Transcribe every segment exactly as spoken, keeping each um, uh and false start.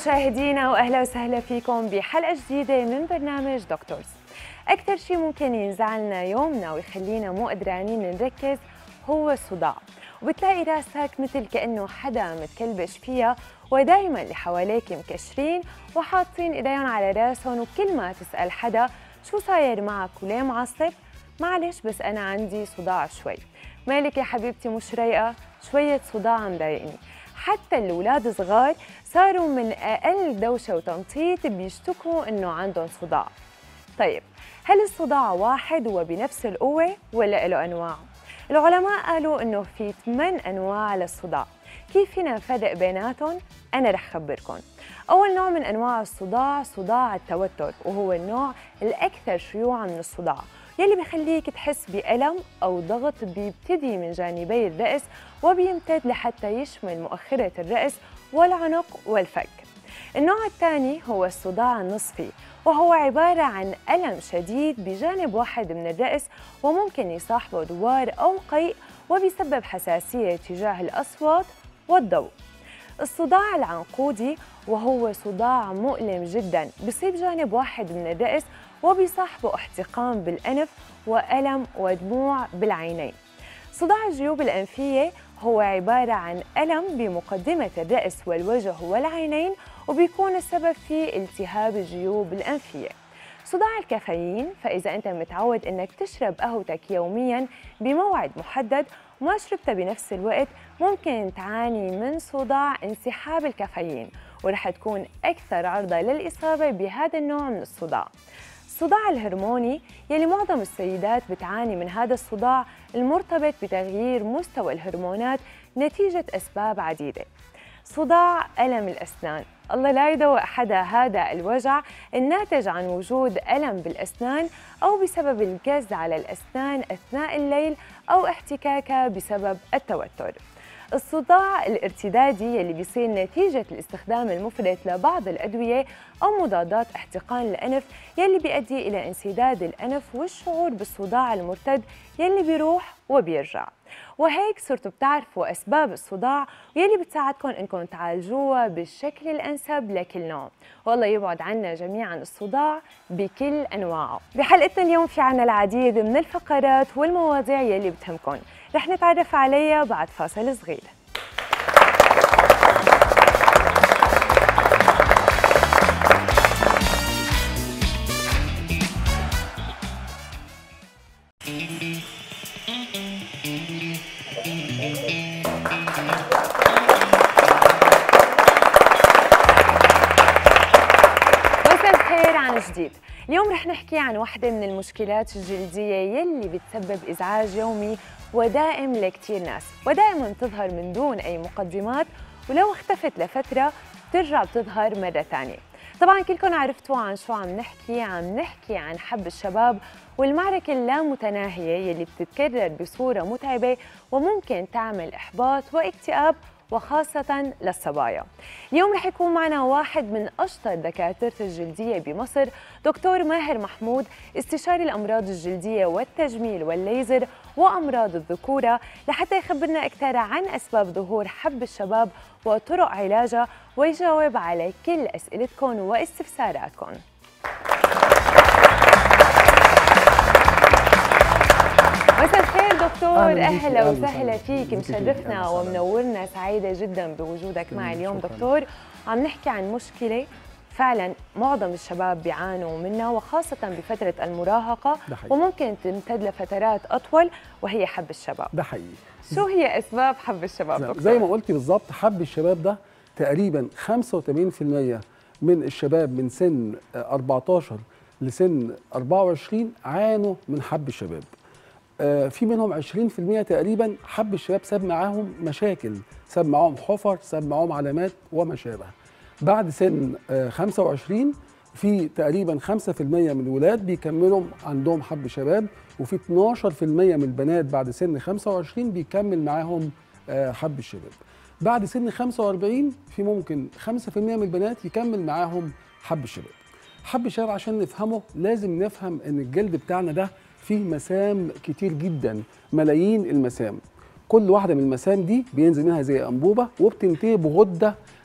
مشاهدينا واهلا وسهلا فيكم بحلقه جديده من برنامج دكتورز. اكثر شيء ممكن ينزعلنا يومنا ويخلينا مو قدرانين نركز هو الصداع، وبتلاقي راسك مثل كانه حدا متكلبش فيها، ودائما اللي حواليك مكشرين وحاطين ايديهم على راسهم، وكل ما تسال حدا شو صاير معك وليه معصب؟ معلش بس انا عندي صداع شوي. مالك يا حبيبتي مش رايقه؟ شويه صداع مضايقني. حتى الأولاد صغار صاروا من أقل دوشة وتنطيط بيشتكوا إنه عندهم صداع. طيب هل الصداع واحد وبنفس القوة ولا له أنواع؟ العلماء قالوا إنه في ثمان أنواع للصداع. كيف فينا نفرق بيناتهم؟ أنا رح خبركم. أول نوع من أنواع الصداع صداع التوتر، وهو النوع الأكثر شيوعاً من الصداع، يلي بيخليك تحس بألم أو ضغط بيبتدي من جانبي الرأس وبيمتد لحتى يشمل مؤخرة الرأس والعنق والفك. النوع الثاني هو الصداع النصفي، وهو عبارة عن ألم شديد بجانب واحد من الرأس، وممكن يصاحبه دوار أو قيء وبيسبب حساسية تجاه الأصوات والضوء. الصداع العنقودي وهو صداع مؤلم جدا، بيصيب جانب واحد من الرأس وبيصاحبه احتقان بالأنف وألم ودموع بالعينين. صداع الجيوب الأنفية هو عبارة عن ألم بمقدمة الرأس والوجه والعينين، وبيكون السبب فيه التهاب الجيوب الأنفية. صداع الكافيين، فإذا أنت متعود أنك تشرب قهوتك يومياً بموعد محدد وما شربتها بنفس الوقت، ممكن تعاني من صداع انسحاب الكافيين، ورح تكون أكثر عرضة للإصابة بهذا النوع من الصداع. الصداع الهرموني يلي معظم السيدات بتعاني من هذا الصداع المرتبط بتغيير مستوى الهرمونات نتيجة أسباب عديدة. صداع ألم الأسنان، الله لا يدوق حدا هذا الوجع الناتج عن وجود ألم بالأسنان أو بسبب الجز على الأسنان أثناء الليل أو احتكاكها بسبب التوتر. الصداع الارتدادي يلي بيصير نتيجة الاستخدام المفرط لبعض الأدوية أو مضادات احتقان الأنف، يلي بيؤدي إلى انسداد الأنف والشعور بالصداع المرتد يلي بيروح وبيرجع. وهيك صرتوا بتعرفوا أسباب الصداع ويلي بتساعدكم إنكم تعالجوها بالشكل الأنسب لكل نوع، والله يبعد عنا جميعا الصداع بكل أنواعه. بحلقتنا اليوم في عنا العديد من الفقرات والمواضيع يلي بتهمكم، رح نتعرف عليها بعد فاصل صغير. جديد. اليوم رح نحكي عن واحدة من المشكلات الجلدية يلي بتسبب إزعاج يومي ودائم لكتير ناس، ودائما تظهر من دون أي مقدمات، ولو اختفت لفترة بترجع بتظهر مرة ثانية. طبعا كلكم عرفتوا عن شو عم نحكي، عم نحكي عن حب الشباب والمعركة اللامتناهية يلي بتتكرر بصورة متعبة وممكن تعمل إحباط واكتئاب، وخاصة للصبايا. اليوم رح يكون معنا واحد من أشطر دكاترة الجلدية بمصر، دكتور ماهر محمود، استشاري الأمراض الجلدية والتجميل والليزر وأمراض الذكورة، لحتى يخبرنا أكثر عن أسباب ظهور حب الشباب وطرق علاجها، ويجاوب على كل أسئلتكم واستفساراتكم. مساء الخير دكتور، اهلا وسهلا فيك، مشرفنا ومنورنا، سعيده جدا بوجودك معي اليوم دكتور. عم نحكي عن مشكله فعلا معظم الشباب بيعانوا منها، وخاصه بفتره المراهقه، وممكن تمتد لفترات اطول، وهي حب الشباب. ده حقيقي. شو هي اسباب حب الشباب دكتور؟ زي ما قلتي بالظبط، حب الشباب ده تقريبا خمسة وثمانين بالمئة من الشباب من سن أربعتاشر لسن أربعة وعشرين عانوا من حب الشباب. في منهم عشرين بالمئة تقريبا حب الشباب ساب معاهم مشاكل، ساب معاهم حفر، ساب معاهم علامات وما شابه. بعد سن خمسة وعشرين في تقريبا خمسة بالمئة من الولاد بيكملوا عندهم حب شباب، وفي اتناشر بالمئة من البنات بعد سن خمسة وعشرين بيكمل معاهم حب الشباب. بعد سن خمسة وأربعين في ممكن خمسة بالمئة من البنات يكمل معاهم حب الشباب. حب الشباب عشان نفهمه لازم نفهم ان الجلد بتاعنا ده فيه مسام كتير جدا، ملايين المسام. كل واحده من المسام دي بينزل منها زي انبوبه وبتنتهي بغده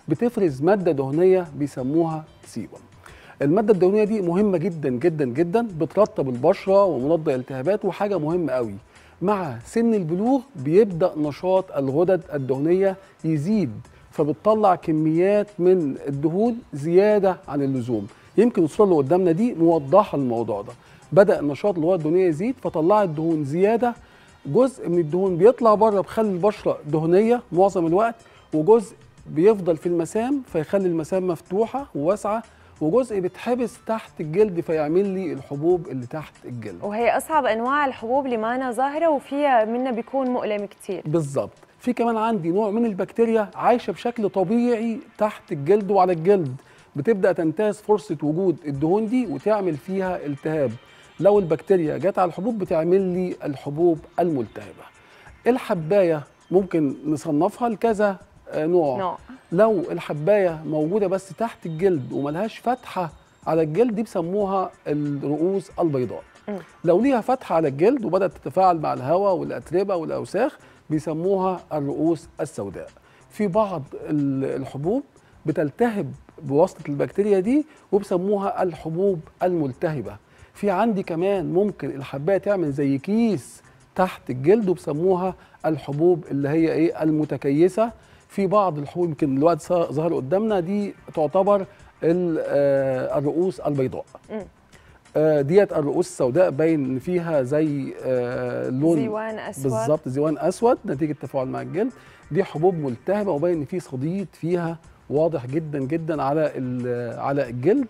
بتفرز ماده دهنيه بيسموها سيبم. الماده الدهنيه دي مهمه جدا جدا جدا، بترطب البشره ومضاد الالتهابات، وحاجه مهمه قوي مع سن البلوغ بيبدا نشاط الغدد الدهنيه يزيد، فبتطلع كميات من الدهون زياده عن اللزوم. يمكن الصوره اللي قدامنا دي موضحه الموضوع ده. بدا نشاط الغدد الدهنيه يزيد فطلعت دهون زياده، جزء من الدهون بيطلع بره بخلي البشره دهنيه معظم الوقت، وجزء بيفضل في المسام فيخلي المسام مفتوحه وواسعه، وجزء بيتحبس تحت الجلد فيعمل لي الحبوب اللي تحت الجلد. وهي اصعب انواع الحبوب اللي معنا ظاهره وفيها منها بيكون مؤلم كتير. بالظبط. في كمان عندي نوع من البكتيريا عايشه بشكل طبيعي تحت الجلد وعلى الجلد، بتبدا تنتهز فرصه وجود الدهون دي وتعمل فيها التهاب. لو البكتيريا جت على الحبوب بتعمل لي الحبوب الملتهبه. الحبايه ممكن نصنفها لكذا نوع. نوع. لو الحبايه موجوده بس تحت الجلد وملهاش فتحه على الجلد دي بيسموها الرؤوس البيضاء. م. لو ليها فتحه على الجلد وبدات تتفاعل مع الهواء والاتربه والاوساخ بيسموها الرؤوس السوداء. في بعض الحبوب بتلتهب بواسطه البكتيريا دي وبيسموها الحبوب الملتهبه. في عندي كمان ممكن الحبايه تعمل زي كيس تحت الجلد وبيسموها الحبوب اللي هي ايه المتكيسه. في بعض الحبوب يمكن الوقت ظهر قدامنا دي تعتبر الرؤوس البيضاء. ديت الرؤوس السوداء باين ان فيها زي لون زيوان اسود. بالظبط، زيوان اسود نتيجه تفاعل مع الجلد. دي حبوب ملتهبه وباين ان في صديد فيها واضح جدا جدا على على الجلد.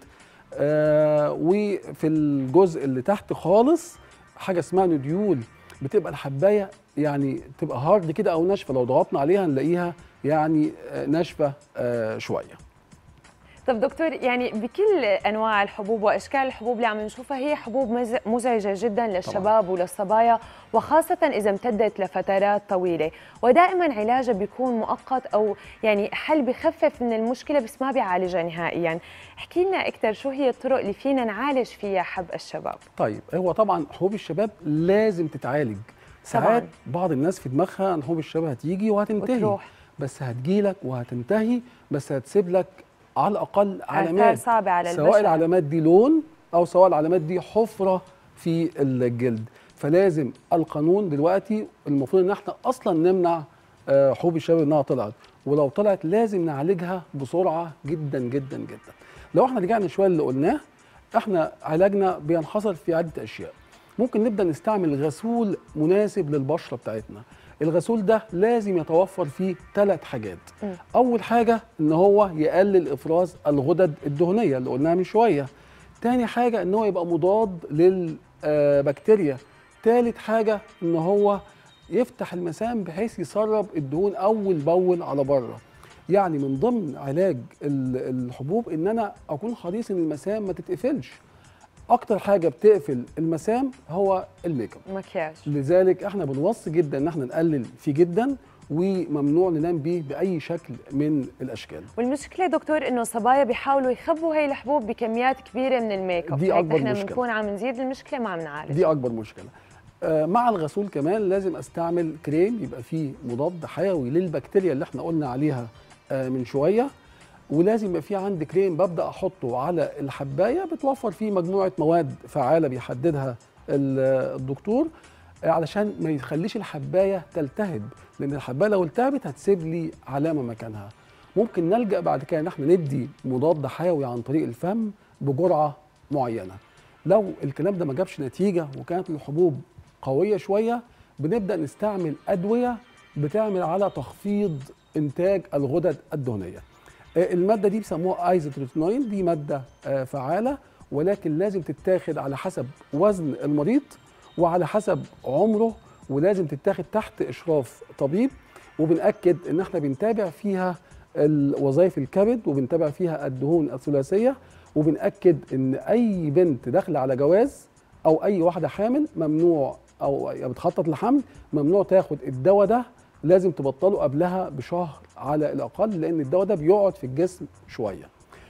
وفي الجزء اللي تحت خالص حاجه اسمها نوديول، بتبقى الحبايه يعني تبقى هارد كده او ناشفه، لو ضغطنا عليها نلاقيها يعني ناشفه شويه. طب دكتور، يعني بكل انواع الحبوب واشكال الحبوب اللي عم نشوفها هي حبوب مزعجه جدا للشباب طبعا. وللصبايا، وخاصه اذا امتدت لفترات طويله، ودائما علاجها بيكون مؤقت او يعني حل بخفف من المشكله بس ما بيعالجها نهائيا. احكي لنا اكثر شو هي الطرق اللي فينا نعالج فيها حب الشباب؟ طيب، هو طبعا حبوب الشباب لازم تتعالج. ساعات بعض الناس في دماغها ان حبوب الشباب هتيجي وهتنتهي وتروح. بس هتجيلك وهتنتهي، بس هتسيب لك على الاقل علامات صعبة على البشر، سواء العلامات دي لون او سواء العلامات دي حفره في الجلد. فلازم القانون دلوقتي المفروض ان احنا اصلا نمنع حبوب الشباب انها طلعت، ولو طلعت لازم نعالجها بسرعه جدا جدا جدا. لو احنا رجعنا شويه اللي قلناه، احنا علاجنا بينحصر في عده اشياء. ممكن نبدا نستعمل غسول مناسب للبشره بتاعتنا. الغسول ده لازم يتوفر فيه ثلاث حاجات. م. اول حاجه ان هو يقلل افراز الغدد الدهنيه اللي قلناها من شويه. تاني حاجه ان هو يبقى مضاد للبكتيريا. ثالث حاجه ان هو يفتح المسام بحيث يسرب الدهون اول باول على بره. يعني من ضمن علاج الحبوب ان انا اكون حريص ان المسام ما تتقفلش. اكتر حاجه بتقفل المسام هو الميك اب، مكياج. لذلك احنا بنوصي جدا ان احنا نقلل فيه جدا، وممنوع ننام بيه باي شكل من الاشكال. والمشكله دكتور انه الصبايا بيحاولوا يخبوا هي الحبوب بكميات كبيره من الميك اب، دي اكبر احنا مشكله. بنكون عم نزيد المشكله ما عم نعالج. دي اكبر مشكله. آه مع الغسول كمان لازم استعمل كريم يبقى فيه مضاد حيوي للبكتيريا اللي احنا قلنا عليها آه من شويه، ولازم يبقى في عندي كريم ببدا احطه على الحبايه بتوفر فيه مجموعه مواد فعاله بيحددها الدكتور علشان ما يخليش الحبايه تلتهب، لان الحبايه لو التهبت هتسيب لي علامه مكانها. ممكن نلجا بعد كده ان احنا ندي مضاد حيوي عن طريق الفم بجرعه معينه. لو الكلام ده ما جابش نتيجه وكانت الحبوب قويه شويه بنبدا نستعمل ادويه بتعمل على تخفيض انتاج الغدد الدهنيه. الماده دي بيسموها ايزوتروبين، دي ماده فعاله ولكن لازم تتاخد على حسب وزن المريض وعلى حسب عمره، ولازم تتاخد تحت اشراف طبيب، وبنأكد ان احنا بنتابع فيها وظائف الكبد وبنتابع فيها الدهون الثلاثيه، وبنأكد ان اي بنت داخله على جواز او اي واحده حامل ممنوع او بتخطط لحمل ممنوع تاخد الدواء ده، لازم تبطله قبلها بشهر على الاقل، لان الدواء ده بيقعد في الجسم شويه.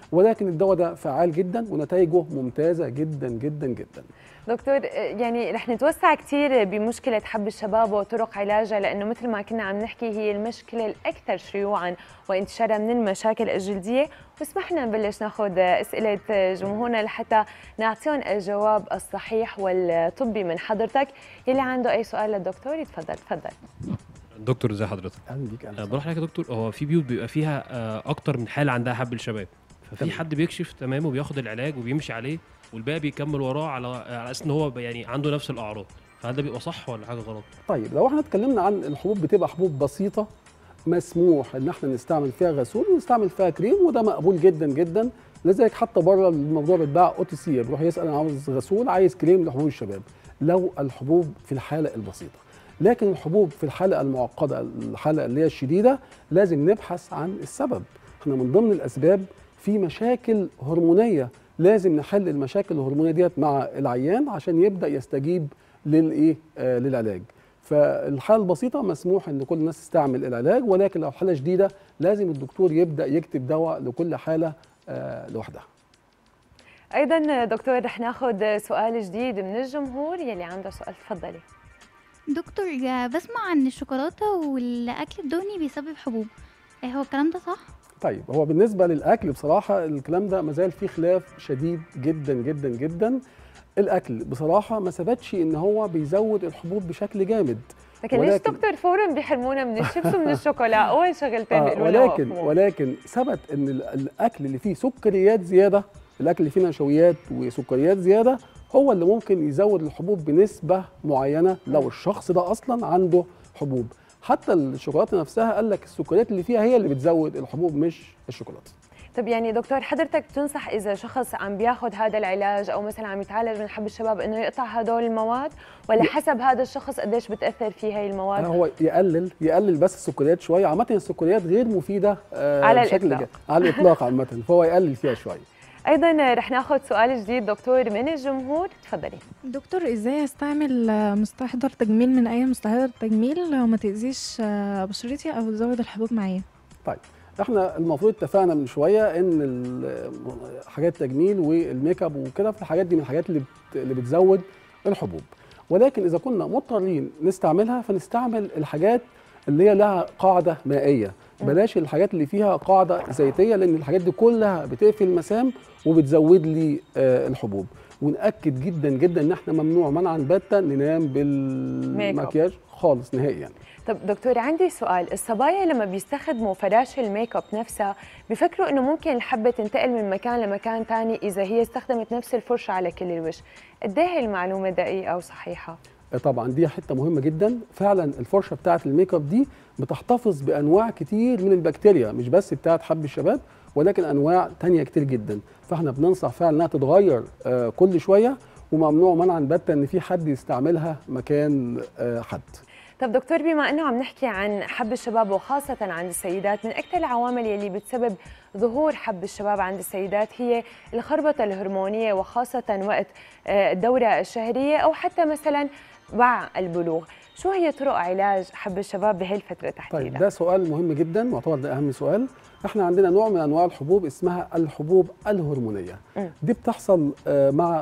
ولكن الدواء ده فعال جدا ونتائجه ممتازه جدا جدا جدا. دكتور، يعني رح نتوسع كثير بمشكله حب الشباب وطرق علاجها، لانه مثل ما كنا عم نحكي هي المشكله الاكثر شيوعا وانتشارا من المشاكل الجلديه، واسمحنا نبلش ناخذ اسئله جمهورنا لحتى نعطيهم الجواب الصحيح والطبي من حضرتك. يلي عنده اي سؤال للدكتور يتفضل. تفضل دكتور، ازي حضرتك؟ اهلا بيك. أه بروح لك يا دكتور. هو في بيوت بيبقى فيها أه اكتر من حاله عندها حب الشباب، ففي حد بيكشف تمام وبياخد العلاج وبيمشي عليه والباقي بيكمل وراه على على اساس ان هو يعني عنده نفس الاعراض، فهل ده بيبقى صح ولا حاجه غلط؟ طيب لو احنا اتكلمنا عن الحبوب، بتبقى حبوب بسيطه مسموح ان احنا نستعمل فيها غسول ونستعمل فيها كريم، وده مقبول جدا جدا. لذلك حتى بره الموضوع بيتباع او تي سي، بيروح يسال انا عاوز غسول، عايز كريم لحبوب الشباب، لو الحبوب في الحاله البسيطه. لكن الحبوب في الحاله المعقده، الحاله اللي هي الشديده، لازم نبحث عن السبب. احنا من ضمن الاسباب في مشاكل هرمونيه، لازم نحل المشاكل الهرمونيه ديت مع العيان عشان يبدا يستجيب للايه آه للعلاج. فالحاله البسيطه مسموح ان كل الناس تستعمل العلاج، ولكن لو حاله شديده لازم الدكتور يبدا يكتب دواء لكل حاله آه لوحدها. ايضا دكتور رح ناخذ سؤال جديد من الجمهور. يلي عنده سؤال تفضلي. دكتور، بسمع عن الشوكولاته والاكل الدهني بيسبب حبوب، هو الكلام ده صح؟ طيب هو بالنسبه للاكل بصراحه الكلام ده مازال فيه خلاف شديد جدا جدا جدا. الاكل بصراحه ما ثبتش ان هو بيزود الحبوب بشكل جامد. لكن ليش دكتور فورا بيحرمونا من الشيبس ومن الشوكولا؟ اول شغلتين آه بيقولوا لنا ولكن ولكن ثبت ان الاكل اللي فيه سكريات زياده، الاكل اللي فيه نشويات وسكريات زياده، هو اللي ممكن يزود الحبوب بنسبه معينه لو الشخص ده اصلا عنده حبوب. حتى الشوكولاته نفسها قال لك السكريات اللي فيها هي اللي بتزود الحبوب مش الشوكولاته. طب يعني دكتور، حضرتك بتنصح اذا شخص عم بياخذ هذا العلاج او مثلا عم يتعالج من حب الشباب انه يقطع هدول المواد، ولا حسب هذا الشخص قديش بتاثر فيه هي المواد؟ هو يقلل يقلل بس السكريات شويه. عامه السكريات غير مفيده آه على بشكل الاطلاق على الاطلاق عامه، فهو يقلل فيها شويه. ايضا رح ناخذ سؤال جديد دكتور من الجمهور. تفضلي. دكتور، ازاي استعمل مستحضر تجميل من اي مستحضر تجميل وما تاذيش بشرتي او تزود الحبوب معايا؟ طيب احنا المفروض اتفقنا من شويه ان حاجات التجميل والميك اب وكده، في الحاجات دي من الحاجات اللي اللي بتزود الحبوب، ولكن اذا كنا مضطرين نستعملها فنستعمل الحاجات اللي هي لها قاعده مائيه، بلاش الحاجات اللي فيها قاعده زيتيه، لان الحاجات دي كلها بتقفل المسام وبتزود لي آه الحبوب. ونأكد جدا جدا ان احنا ممنوع منعا باتا ننام بالمكياج خالص نهائيا يعني. طب دكتور، عندي سؤال. الصبايا لما بيستخدموا فراش الميك اب نفسها بيفكروا انه ممكن الحبه تنتقل من مكان لمكان ثاني اذا هي استخدمت نفس الفرشه على كل الوجه، قد ايه هي المعلومه دقيقه او صحيحه؟ طبعا دي حته مهمه جدا. فعلا الفرشه بتاعه الميك اب دي بتحتفظ بانواع كتير من البكتيريا، مش بس بتاعه حب الشباب ولكن انواع تانية كتير جدا، فاحنا بننصح فعلا انها تتغير آه كل شويه، وممنوع منعا باتا ان في حد يستعملها مكان آه حد. طب دكتور، بما انه عم نحكي عن حب الشباب وخاصه عند السيدات، من اكثر العوامل يلي بتسبب ظهور حب الشباب عند السيدات هي الخربطه الهرمونيه، وخاصه وقت الدوره الشهريه او حتى مثلا مع البلوغ. شو هي طرق علاج حب الشباب بهي الفتره تحديدا؟ طيب ده سؤال مهم جدا، معتبر ده اهم سؤال. احنا عندنا نوع من انواع الحبوب اسمها الحبوب الهرمونيه. م. دي بتحصل مع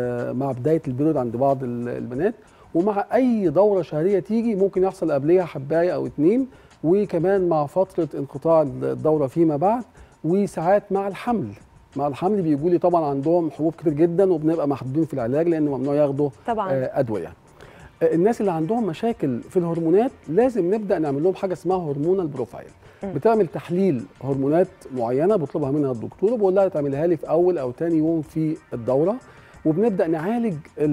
مع بدايه البلوغ عند بعض البنات، ومع اي دوره شهريه تيجي ممكن يحصل قبلها حبايه او اتنين، وكمان مع فتره انقطاع الدوره فيما بعد، وساعات مع الحمل. مع الحمل بيجوا لي طبعا عندهم حبوب كتير جدا، وبنبقى محدودين في العلاج لان ممنوع ياخدوا طبعا ادويه. الناس اللي عندهم مشاكل في الهرمونات لازم نبدا نعمل لهم حاجه اسمها هرمونال بروفايل. بتعمل تحليل هرمونات معينه بيطلبها منها الدكتور، وبقول لها تعملها لي في اول او ثاني يوم في الدوره، وبنبدا نعالج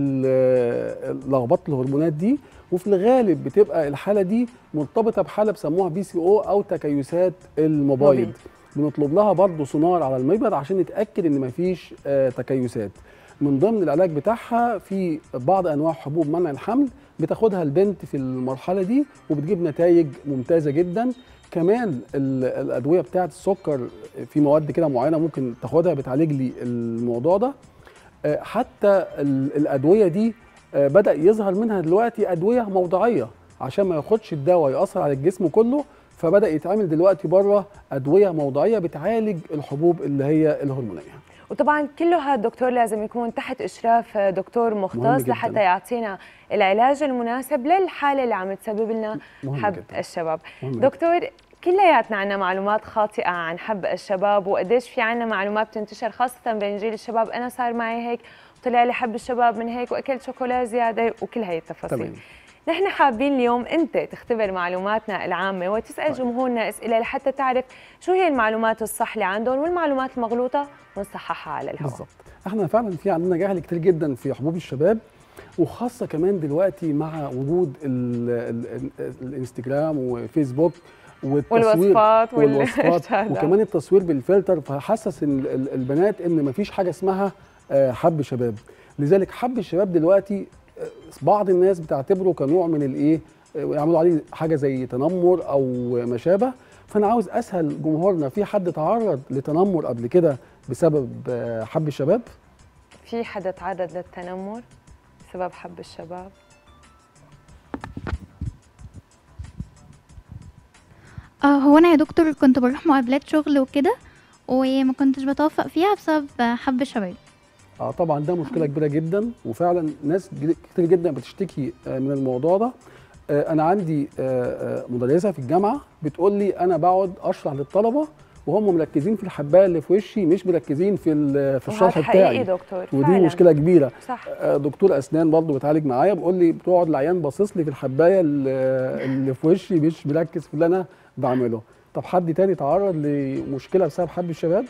لخبطه الهرمونات دي. وفي الغالب بتبقى الحاله دي مرتبطه بحاله بسموها بي سي او او تكيسات المبايض. بنطلب لها برضه سونار على المبيض عشان نتاكد ان مفيش آه تكيسات. من ضمن العلاج بتاعها في بعض انواع حبوب منع الحمل بتاخدها البنت في المرحله دي وبتجيب نتائج ممتازه جدا. كمان الادويه بتاعه السكر في مواد كده معينه ممكن تاخدها بتعالج لي الموضوع ده. حتى الادويه دي بدا يظهر منها دلوقتي ادويه موضعيه عشان ما ياخدش الدواء ياثر على الجسم كله، فبدا يتعمل دلوقتي بره ادويه موضعيه بتعالج الحبوب اللي هي الهرمونيه. وطبعا كله هذا دكتور لازم يكون تحت اشراف دكتور مختص لحتى يعطينا العلاج المناسب للحاله اللي عم تسبب لنا حب جداً. الشباب. دكتور كلياتنا عندنا معلومات خاطئه عن حب الشباب، وقديش في عندنا معلومات بتنتشر خاصه بين جيل الشباب، انا صار معي هيك طلع لي حب الشباب من هيك واكلت شوكولا زياده وكل هي التفاصيل. طبعا. نحن حابين اليوم انت تختبر معلوماتنا العامه وتسال طيب. جمهورنا اسئله لحتى تعرف شو هي المعلومات الصح اللي عندهم والمعلومات المغلوطه ونصححها على الهواء. بالضبط. احنا فعلا في عندنا جهل كتير جدا في حبوب الشباب، وخاصه كمان دلوقتي مع وجود ال ال ال الانستجرام وفيسبوك والتصوير والوصفات والوصفات وكمان التصوير بالفلتر، فحسس البنات ان مفيش حاجه اسمها حب شباب. لذلك حب الشباب دلوقتي بعض الناس بتعتبره كنوع من الايه، يعملوا عليه حاجه زي تنمر او ما شابه. فانا عاوز اسال جمهورنا، في حد تعرض لتنمر قبل كده بسبب حب الشباب؟ في حد تعرض للتنمر بسبب حب الشباب؟ اه هو انا يا دكتور كنت بروح مقابلات شغل وكده وما كنتش بتوفق فيها بسبب حب الشباب. اه طبعا ده مشكله كبيره جدا، وفعلا ناس كتير جدا بتشتكي من الموضوع ده. آه انا عندي آه مدرسه في الجامعه بتقول لي انا بقعد اشرح للطلبه وهم مركزين في الحبايه اللي في وشي، مش مركزين في في الشرح بتاعي. حقيقي دكتور، ودي فعلا مشكله كبيره. صح. آه دكتور اسنان برضه بتعالج معايا بيقول لي بتقعد العيان باصص لي في الحبايه اللي في وشي، مش مركز في اللي انا بعمله. طب حد تاني تعرض لمشكله بسبب حب الشباب؟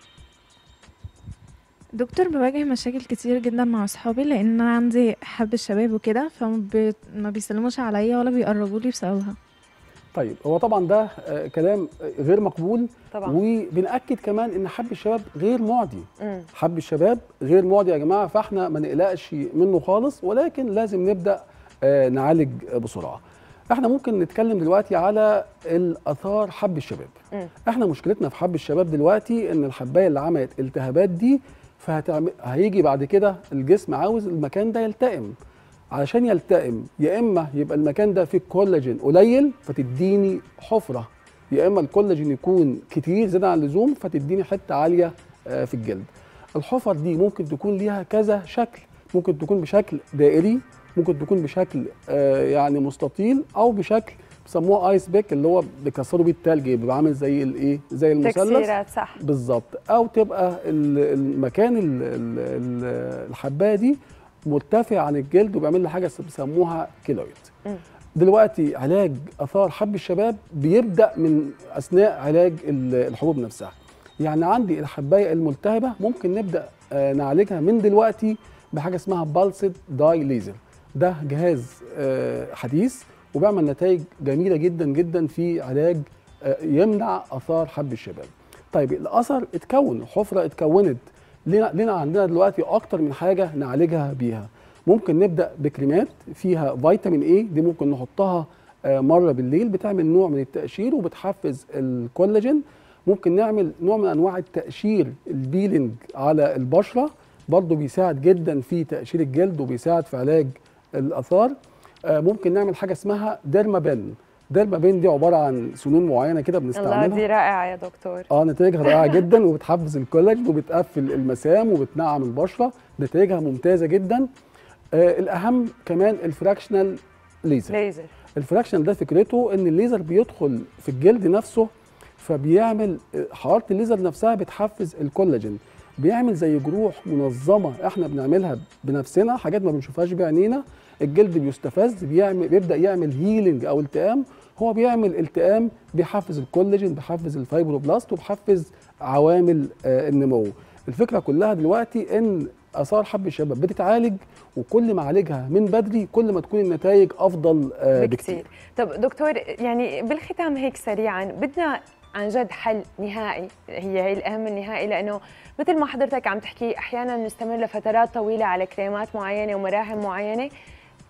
دكتور بواجه مشاكل كتير جدا مع اصحابي لان انا عندي حب الشباب وكده، فما بيسلموش عليا ولا بيقربوا لي بسببها. طيب هو طبعا ده آه كلام غير مقبول طبعا، وبنأكد كمان ان حب الشباب غير معدي. مم. حب الشباب غير معدي يا جماعه، فاحنا ما نقلقش منه خالص، ولكن لازم نبدأ آه نعالج بسرعه. احنا ممكن نتكلم دلوقتي على الاثار حب الشباب. مم. احنا مشكلتنا في حب الشباب دلوقتي ان الحبايه اللي عملت التهابات دي فهتعمل هيجي بعد كده الجسم عاوز المكان ده يلتئم. علشان يلتئم يا اما يبقى المكان ده فيه كولاجين قليل فتديني حفره، يا اما الكولاجين يكون كتير زياده عن اللزوم فتديني حته عاليه في الجلد. الحفر دي ممكن تكون ليها كذا شكل، ممكن تكون بشكل دائري، ممكن تكون بشكل يعني مستطيل، او بشكل بيسموه ايس بيك اللي هو بيكسروا بيه التلج، بيبقى عامل زي الايه، زي المثلث تكسيرات. صح بالظبط. او تبقى المكان الحبايه دي مرتفع عن الجلد وبيعمل لي حاجه بيسموها كيلويد. دلوقتي علاج اثار حب الشباب بيبدا من اثناء علاج الحبوب نفسها. يعني عندي الحبايه الملتهبه ممكن نبدا نعالجها من دلوقتي بحاجه اسمها بالسد داي ليزر. ده جهاز حديث وبيعمل نتائج جميله جدا جدا في علاج يمنع اثار حب الشباب. طيب الاثر اتكون، حفره اتكونت، لنا لنا عندنا دلوقتي اكتر من حاجه نعالجها بيها. ممكن نبدا بكريمات فيها فيتامين اي، دي ممكن نحطها مره بالليل، بتعمل نوع من التقشير وبتحفز الكولاجين. ممكن نعمل نوع من انواع التقشير البيلينج على البشره، برضه بيساعد جدا في تقشير الجلد وبيساعد في علاج الاثار. ممكن نعمل حاجه اسمها ديرمابين. ديرمابين دي عباره عن سنون معينه كده بنستعملها. الله دي رائعه يا دكتور. اه نتائجها رائعه جدا وبتحفز الكولاجين وبتقفل المسام وبتنعم البشره، نتائجها ممتازه جدا. آه الاهم كمان الفراكشنال ليزر. ليزر الفراكشنال ده فكرته ان الليزر بيدخل في الجلد نفسه، فبيعمل حراره الليزر نفسها بتحفز الكولاجين، بيعمل زي جروح منظمه احنا بنعملها بنفسنا، حاجات ما بنشوفهاش بعينينا. الجلد بيستفز، بيعمل بيبدا يعمل هيلينج او التئام. هو بيعمل التئام، بيحفز الكولاجين، بيحفز الفايبروبلاست، وبيحفز عوامل آه النمو. الفكره كلها دلوقتي ان اثار حب الشباب بتتعالج، وكل ما عالجها من بدري كل ما تكون النتائج افضل آه بكتير. طب دكتور يعني بالختام هيك سريعا، بدنا عن جد حل نهائي، هي هي الاهم النهائي، لانه مثل ما حضرتك عم تحكي احيانا نستمر لفترات طويله على كريمات معينه ومراهم معينه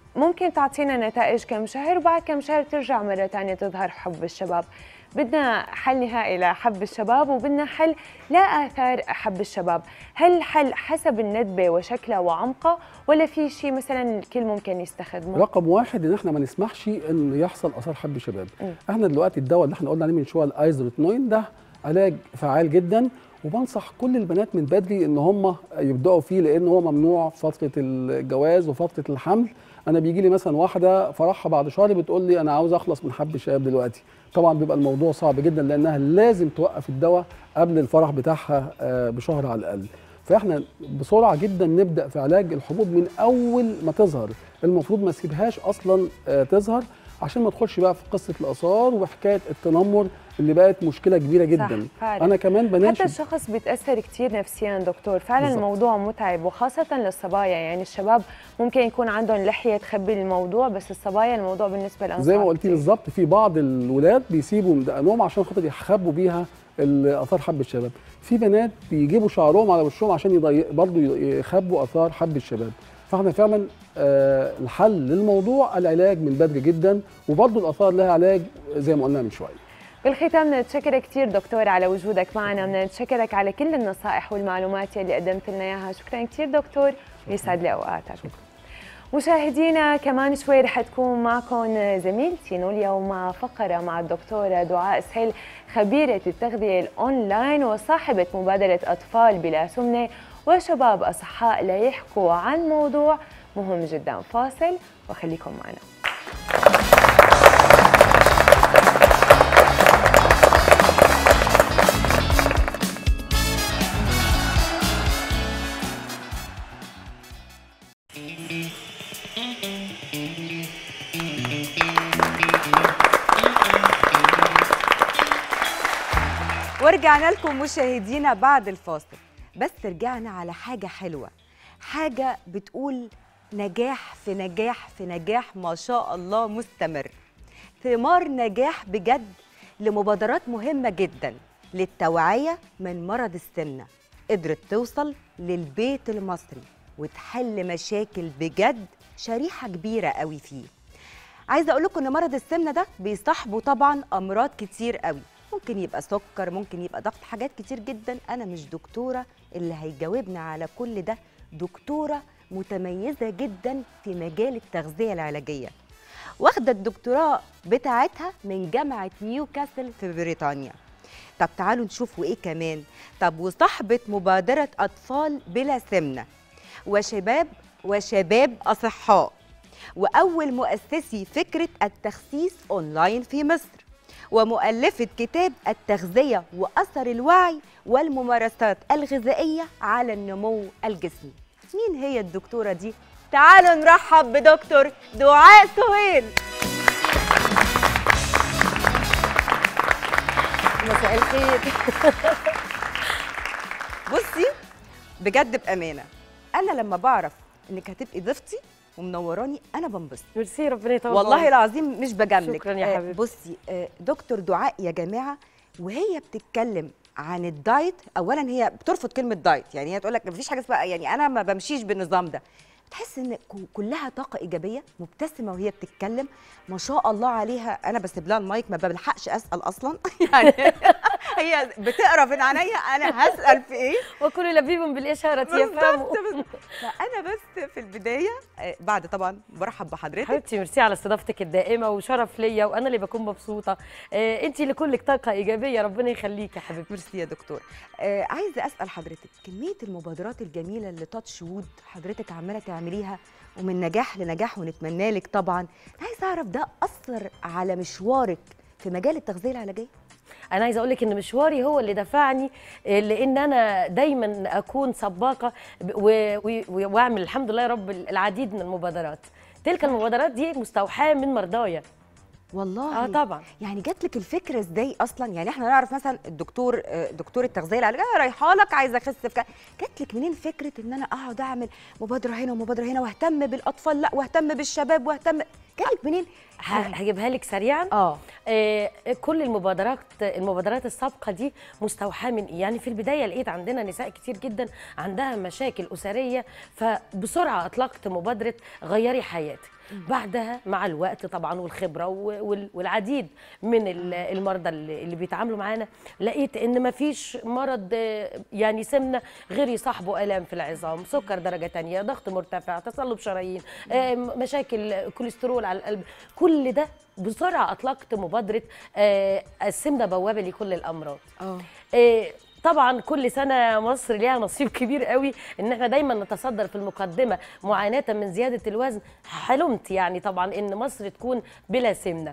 ممكن تعطينا نتائج كم شهر وبعد كم شهر ترجع مرة ثانية تظهر حب الشباب. بدنا حل نهائي لحب الشباب وبدنا حل لآثار حب الشباب. هل الحل حسب الندبة وشكلها وعمقها ولا في شيء مثلا الكل ممكن يستخدمه؟ رقم واحد ان احنا ما نسمحش ان يحصل اثار حب الشباب. م. احنا دلوقتي الدواء اللي احنا قلنا عليه من شويه الايزوتريتينوين ده علاج فعال جدا، وبنصح كل البنات من بدري ان هم يبداوا فيه لان هو ممنوع فتره الجواز وفتره الحمل. انا بيجي لي مثلا واحده فرحها بعد شهر بتقول لي انا عاوز اخلص من حب الشباب دلوقتي. طبعا بيبقى الموضوع صعب جدا لانها لازم توقف الدواء قبل الفرح بتاعها بشهر على الاقل. فاحنا بسرعه جدا نبدا في علاج الحبوب من اول ما تظهر، المفروض ما نسيبهاش اصلا تظهر عشان ما تدخلش بقى في قصه الاثار وحكايه التنمر اللي بقت مشكله كبيره جدا. صح فعلا. انا كمان بناشد حتى الشخص بيتاثر كثير نفسيا دكتور، فعلا بالزبط. الموضوع متعب وخاصه للصبايا، يعني الشباب ممكن يكون عندهم لحيه تخبي الموضوع، بس الصبايا الموضوع بالنسبه لهم زي ما قلتي بالظبط. في بعض الولاد بيسيبوا دقنهم عشان خاطر يخبوا بيها اثار حب الشباب، في بنات بيجيبوا شعرهم على وشهم عشان يضي... برضه يخبوا اثار حب الشباب. فاحنا فعلا آه الحل للموضوع العلاج من بدري جدا، وبرضه الاثار لها علاج زي ما قلنا من شويه. بالختام نتشكرك كثير دكتور على وجودك معنا، بدنا نتشكرك على كل النصائح والمعلومات اللي قدمت لنا اياها. شكرا كثير دكتور، يسعد لي اوقاتك. شكرا. مشاهدينا كمان شوي رح تكون معكم زميلتي نوليا ومع فقره مع الدكتوره دعاء سهيل خبيره التغذيه الاونلاين وصاحبه مبادره اطفال بلا سمنه وشباب اصحاء ليحكوا عن موضوع مهم جدا. فاصل وخليكم معنا. ورجعنا لكم مشاهدينا بعد الفاصل، بس رجعنا على حاجة حلوة، حاجة بتقول نجاح في نجاح في نجاح ما شاء الله مستمر، ثمار نجاح بجد لمبادرات مهمة جدا للتوعية من مرض السمنة، قدرت توصل للبيت المصري وتحل مشاكل بجد شريحة كبيرة قوي فيه. عايزة أقول لكم إن مرض السمنة ده بيصاحبه طبعا أمراض كتير قوي، ممكن يبقى سكر، ممكن يبقى ضغط، حاجات كتير جدا. أنا مش دكتورة اللي هيجاوبنا على كل ده، دكتورة متميزة جدا في مجال التغذية العلاجية، واخدة الدكتوراه بتاعتها من جامعة نيوكاسل في بريطانيا. طب تعالوا نشوفوا إيه كمان. طب وصاحبة مبادرة أطفال بلا سمنة وشباب وشباب أصحاء، وأول مؤسسي فكرة التخسيس أونلاين في مصر، ومؤلفة كتاب التغذية وأثر الوعي والممارسات الغذائية على النمو الجسمي. مين هي الدكتورة دي؟ تعالوا نرحب بدكتور دعاء سهيل. مساء الخير. بصي بجد بأمانة، أنا لما بعرف إنك هتبقي ضيفتي ومنوراني انا بنبسط. ميرسي، ربنا يطول والله العظيم مش بجاملك. شكرا يا حبيبتي. بصي دكتور دعاء يا جماعه وهي بتتكلم عن الدايت، اولا هي بترفض كلمه دايت، يعني هي تقول لك مفيش حاجه اسمها، يعني انا ما بمشيش بالنظام ده. تحس ان كلها طاقه ايجابيه، مبتسمه وهي بتتكلم ما شاء الله عليها. انا بسيب لها المايك ما بلحقش اسال اصلا يعني هي بتقرا من عينيا انا هسال في ايه، وكل لبيب بالاشاره يفهموا. فانا بس في البدايه بعد طبعا برحب بحضرتك حبيبتي، ميرسي على استضافتك الدائمه وشرف ليا، وانا اللي بكون مبسوطه. آه انت اللي كلك طاقه ايجابيه، ربنا يخليكي يا حبيبتي. ميرسي يا دكتور. آه عايزه اسال حضرتك، كميه المبادرات الجميله اللي تاتش وود حضرتك عماله تعمليها ومن نجاح لنجاح ونتمنى لك طبعا، عايزه اعرف ده اثر على مشوارك في مجال التغذيه العلاجيه؟ انا عايزه اقول لك ان مشواري هو اللي دفعني لان انا دايما اكون سباقه واعمل الحمد لله يا رب العديد من المبادرات. تلك المبادرات دي مستوحاه من مرضايا. والله اه طبعا. يعني جات لك الفكره ازاي اصلا؟ يعني احنا نعرف مثلا الدكتور دكتور التغذيه العلاجيه رايحه لك عايزه اخس في كده، جات لك منين فكره ان انا اقعد اعمل مبادره هنا ومبادره هنا واهتم بالاطفال لا واهتم بالشباب واهتم؟ جالك منين؟ ه- هجيبها لك سريعا. اه آه، كل المبادرات المبادرات السابقه دي مستوحاه من ايه؟ يعني في البدايه لقيت عندنا نساء كتير جدا عندها مشاكل اسريه، فبسرعه اطلقت مبادره غيري حياتك. بعدها مع الوقت طبعا والخبره وال- والعديد من ال- المرضى اللي اللي بيتعاملوا معانا، لقيت ان مفيش مرض آه، يعني سمنه غير يصاحبه الام في العظام، سكر درجه تانية، ضغط مرتفع، تصلب شرايين، آه، مشاكل كوليسترول على القلب. كل ده بسرعه اطلقت مبادره آه، السمنه بوابه لكل الامراض. اه آه، طبعا كل سنه مصر ليها نصيب كبير قوي ان احنا دايما نتصدر في المقدمه معاناه من زياده الوزن. حلمت يعني طبعا ان مصر تكون بلا سمنه،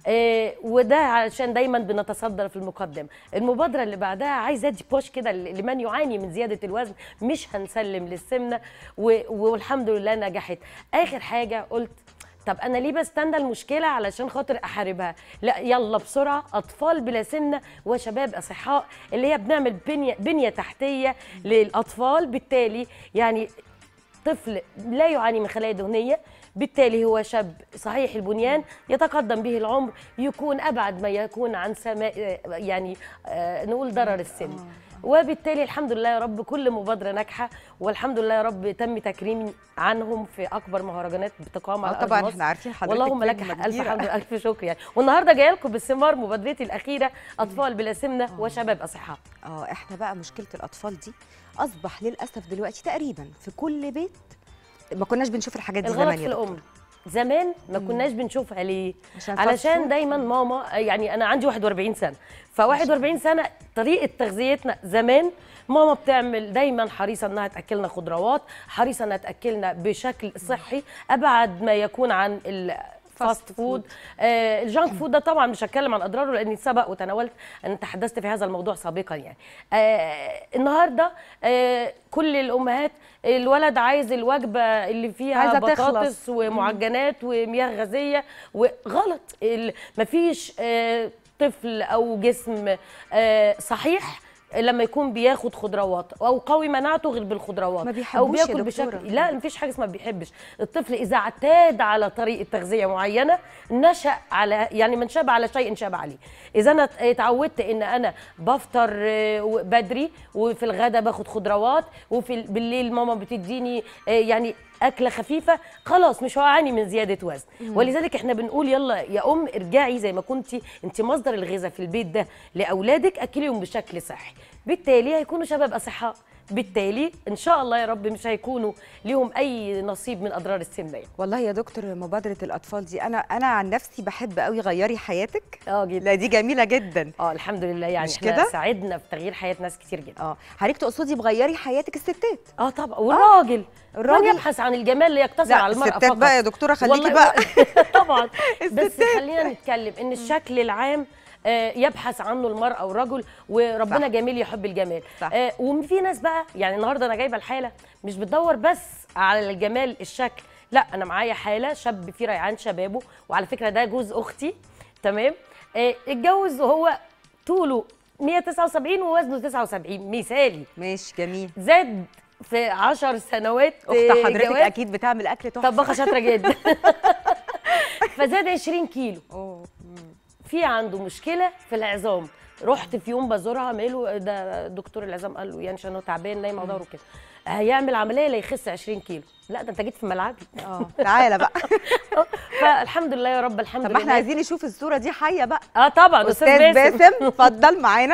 آه وده علشان دايما بنتصدر في المقدمه. المبادره اللي بعدها عايزه ادي بوش كده لمن يعاني من زياده الوزن، مش هنسلم للسمنه، و- والحمد لله نجحت. اخر حاجه قلت طب انا ليه بستنى المشكله علشان خاطر احاربها؟ لا، يلا بسرعه اطفال بلا سمنه وشباب اصحاء، اللي هي بنعمل بنيه بنيه تحتيه للاطفال. بالتالي يعني طفل لا يعاني من خلايا دهنيه، بالتالي هو شاب صحيح البنيان يتقدم به العمر، يكون ابعد ما يكون عن سماء يعني آه نقول ضرر السن. وبالتالي الحمد لله يا رب كل مبادره ناجحه، والحمد لله يا رب تم تكريمي عنهم في اكبر مهرجانات بتقام على آه، أرض طبعا مصر. احنا عارفين حضرتك اللهم لك نجمة الف كبيرة. حمد والف شكر يعني. والنهارده جايه لكم باستمرار مبادرتي الاخيره اطفال بلا سمنه وشباب اصحاء. اه احنا بقى مشكله الاطفال دي اصبح للاسف دلوقتي تقريبا في كل بيت. ما كناش بنشوف الحاجات دي الغلط زمان في يا دكتور. الام زمان ما كناش بنشوفها ليه؟ عشان علشان فاست دايما ماما، يعني انا عندي واحد وأربعين سنه، ف واحد وأربعين سنه طريقه تغذيتنا زمان ماما بتعمل دايما حريصه انها تاكلنا خضروات، حريصه انها تاكلنا بشكل صحي ابعد ما يكون عن ال فاست فود. آه الجانك فود ده طبعا مش هتكلم عن اضراره لاني سبق وتناولت ان تحدثت في هذا الموضوع سابقا يعني. آه النهارده آه كل الامهات الولد عايز الوجبه اللي فيها عايزة بطاطس تخلص. ومعجنات ومياه غازيه، وغلط. ال- مفيش آه طفل او جسم آه صحيح لما يكون بياخد خضروات او قوي مناعته غير بالخضروات، ما او بيحبوش يا بياكل دكتورة. بشكل، لا مفيش حاجه اسمها بيحبش. الطفل اذا اعتاد على طريقه تغذيه معينه نشا على، يعني من شاب على شيء شاب عليه. اذا انا اتعودت ان انا بفطر آه، بدري وفي الغداء باخد خضروات وفي ال- بالليل ماما بتديني آه، يعني اكله خفيفه، خلاص مش هعاني من زياده وزن. ولذلك احنا بنقول يلا يا ام ارجعي زي ما كنتي انت مصدر الغذاء في البيت ده لاولادك، اكليهم بشكل صحي، بالتالي هيكونوا شباب اصحاء، بالتالي ان شاء الله يا رب مش هيكونوا ليهم اي نصيب من اضرار السمنه يعني. والله يا دكتور مبادره الاطفال دي انا انا عن نفسي بحب قوي غيري حياتك. اه جدا. لا دي جميله جدا. اه الحمد لله يعني مش احنا كده؟ ساعدنا في تغيير حياه ناس كتير جدا. اه حضرتك تقصدي بغيري حياتك الستات؟ اه طبعا، والراجل الراجل؟ من يبحث عن الجمال ليقتصر لا على المرأة الستات فقط. بقى يا دكتوره خليكي والله بقى. طبعا. بس الستات. خلينا نتكلم ان الشكل العام آه، يبحث عنه المرأة والرجل، وربنا صح. جميل يحب الجمال. صح. آه، وفي ناس بقى يعني النهارده انا جايبه الحاله مش بتدور بس على الجمال الشكل، لا انا معايا حاله شاب في ريعان شبابه، وعلى فكره ده جوز اختي تمام، آه، اتجوز وهو طوله مية وتسعة وسبعين ووزنه تسعة وسبعين مثالي، ماشي جميل. زاد في عشر سنوات اخت آه، حضرتك جواز. اكيد بتعمل اكل تحفه. طباخه شاطره جدا. فزاد عشرين كيلو. اوه في عنده مشكله في العظام، رحت في يوم بزورها ماله ده دكتور العظام قال له يعني عشان هو تعبان نايم على ظهره كده هيعمل عمليه ليخس عشرين كيلو. لا ده انت جيت في ملعبي. اه تعالى بقى. فالحمد لله يا رب الحمد طب لله. ما احنا عايزين نشوف الصوره دي حيه بقى. اه طبعا استاذ باسم اتفضل معانا.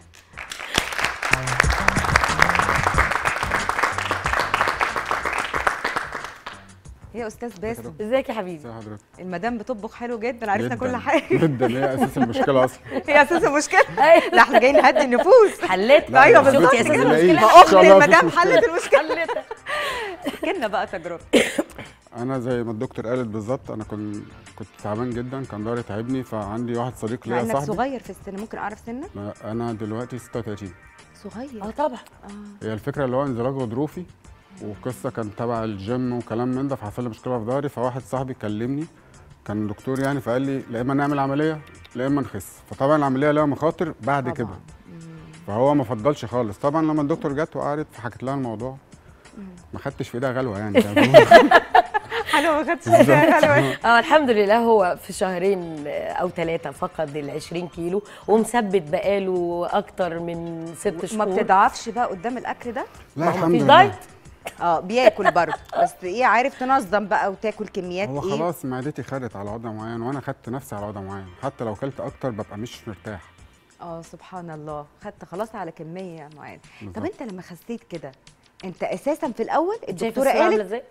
يا استاذ باسم ازيك يا حبيبي؟ ازي حضرتك؟ المدام بتطبخ حلو جدا، عرفنا جداً، كل حاجه. جدا هي اساس المشكله اصلا. هي اساس المشكله. أيوة. لا احنا جايين نهدي النفوس. حليت. لا، ايوه لا، بالظبط شفتي اساس كده. المشكله؟ إن فاخت شاء الله مفيش المدام مشكلة. حلت المشكله. حلتها. احكي لنا بقى تجربه. انا زي ما الدكتور قالت بالظبط، انا كنت كنت تعبان جدا، كان ضهري تعبني، فعندي واحد صديق مع ليا انك صاحبي. صغير في السن، ممكن اعرف سنك؟ لا، انا دلوقتي ستة وتلاتين. صغير. اه طبعا. اه هي الفكره اللي هو انزلاق غضروفي، وقصه كان تبع الجيم وكلام من ده، فحصل لي مشكله في ظهري، فواحد صاحبي كلمني كان دكتور يعني، فقال لي لا اما نعمل عمليه لا اما نخس، فطبعا العمليه لها مخاطر بعد طبعاً. كده، فهو ما فضلش خالص. طبعا لما الدكتور جت وقعدت فحكت لها الموضوع، ما خدتش في ايدها غلوه يعني. حلوه ما خدتش بالي حلوه. اه الحمد لله هو في شهرين او ثلاثه فقد ال عشرين كيلو ومثبت بقاله اكتر من ست شهور. ما بتضعفش بقى قدام الاكل ده؟ لا ما هو الحمد مفيش لله. دايت. اه بياكل برضه بس ايه عارف تنظم بقى وتاكل كميات هو ايه؟ خلاص معدتي خدت على وضع معين وانا خدت نفسي على وضع معين، حتى لو كلت اكتر ببقى مش مرتاح. اه سبحان الله، خدت خلاص على كميه معينه. طب بالظبط. انت لما خسيت كده انت اساسا في الاول شايفه الدكتوره الصورة عامله قالت ازاي؟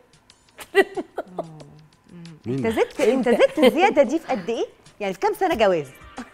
انت مين؟ زدت انت زدت الزياده دي في قد ايه؟ يعني في كام سنه جواز؟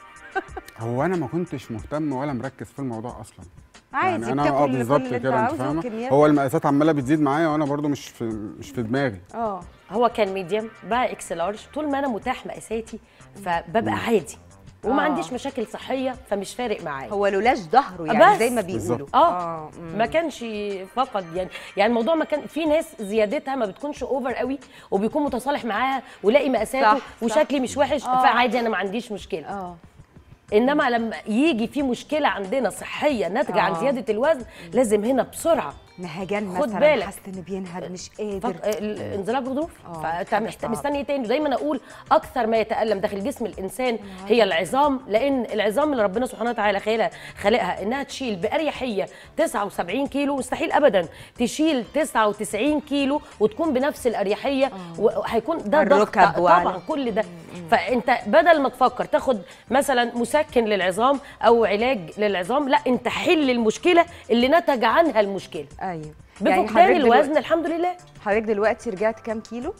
هو انا ما كنتش مهتم ولا مركز في الموضوع اصلا. عادي يعني انا بتاكل اه كل بالظبط اللي انت كده، انت عاوزه فاهمه؟ وكميات. هو المقاسات عماله بتزيد معايا وانا برضو مش في مش في دماغي. اه هو كان ميديم بقى اكس لارج، طول ما انا متاح مقاساتي فببقى عادي وما آه. عنديش مشاكل صحيه فمش فارق معايا. هو لولاش ظهره يعني بس. زي ما بيقولوا. بالظبط. اه مم. ما كانش فقط يعني يعني الموضوع ما كان في ناس زيادتها ما بتكونش اوفر قوي وبيكون متصالح معاها ولاقي مقاساته صح، صح. وشكلي مش وحش آه. فعادي انا ما عنديش مشكله. اه انما لما يجي في مشكله عندنا صحيه ناتجه عن آه. زياده الوزن لازم هنا بسرعه نهجان خد مثلا بالك. حاسه انه بينهج مش فق... قادر. الانزلاق غضروف آه، فانت حاجة محت... صعبة. مستني تاني. دايما اقول اكثر ما يتالم داخل جسم الانسان هي العظام، لان العظام اللي ربنا سبحانه وتعالى خلقها خلقها انها تشيل باريحيه تسعة وسبعين كيلو، مستحيل ابدا تشيل تسعة وتسعين كيلو وتكون بنفس الاريحيه، وهيكون ده ضغط الركب وعلى- طبعا كل ده. فانت بدل ما تفكر تاخد مثلا مسكن للعظام او علاج للعظام، لا انت حل المشكله اللي نتج عنها المشكله ايوه بفقدان حضرتك الوزن. دلوقتي- الحمد لله. حضرتك دلوقتي رجعت كام كيلو؟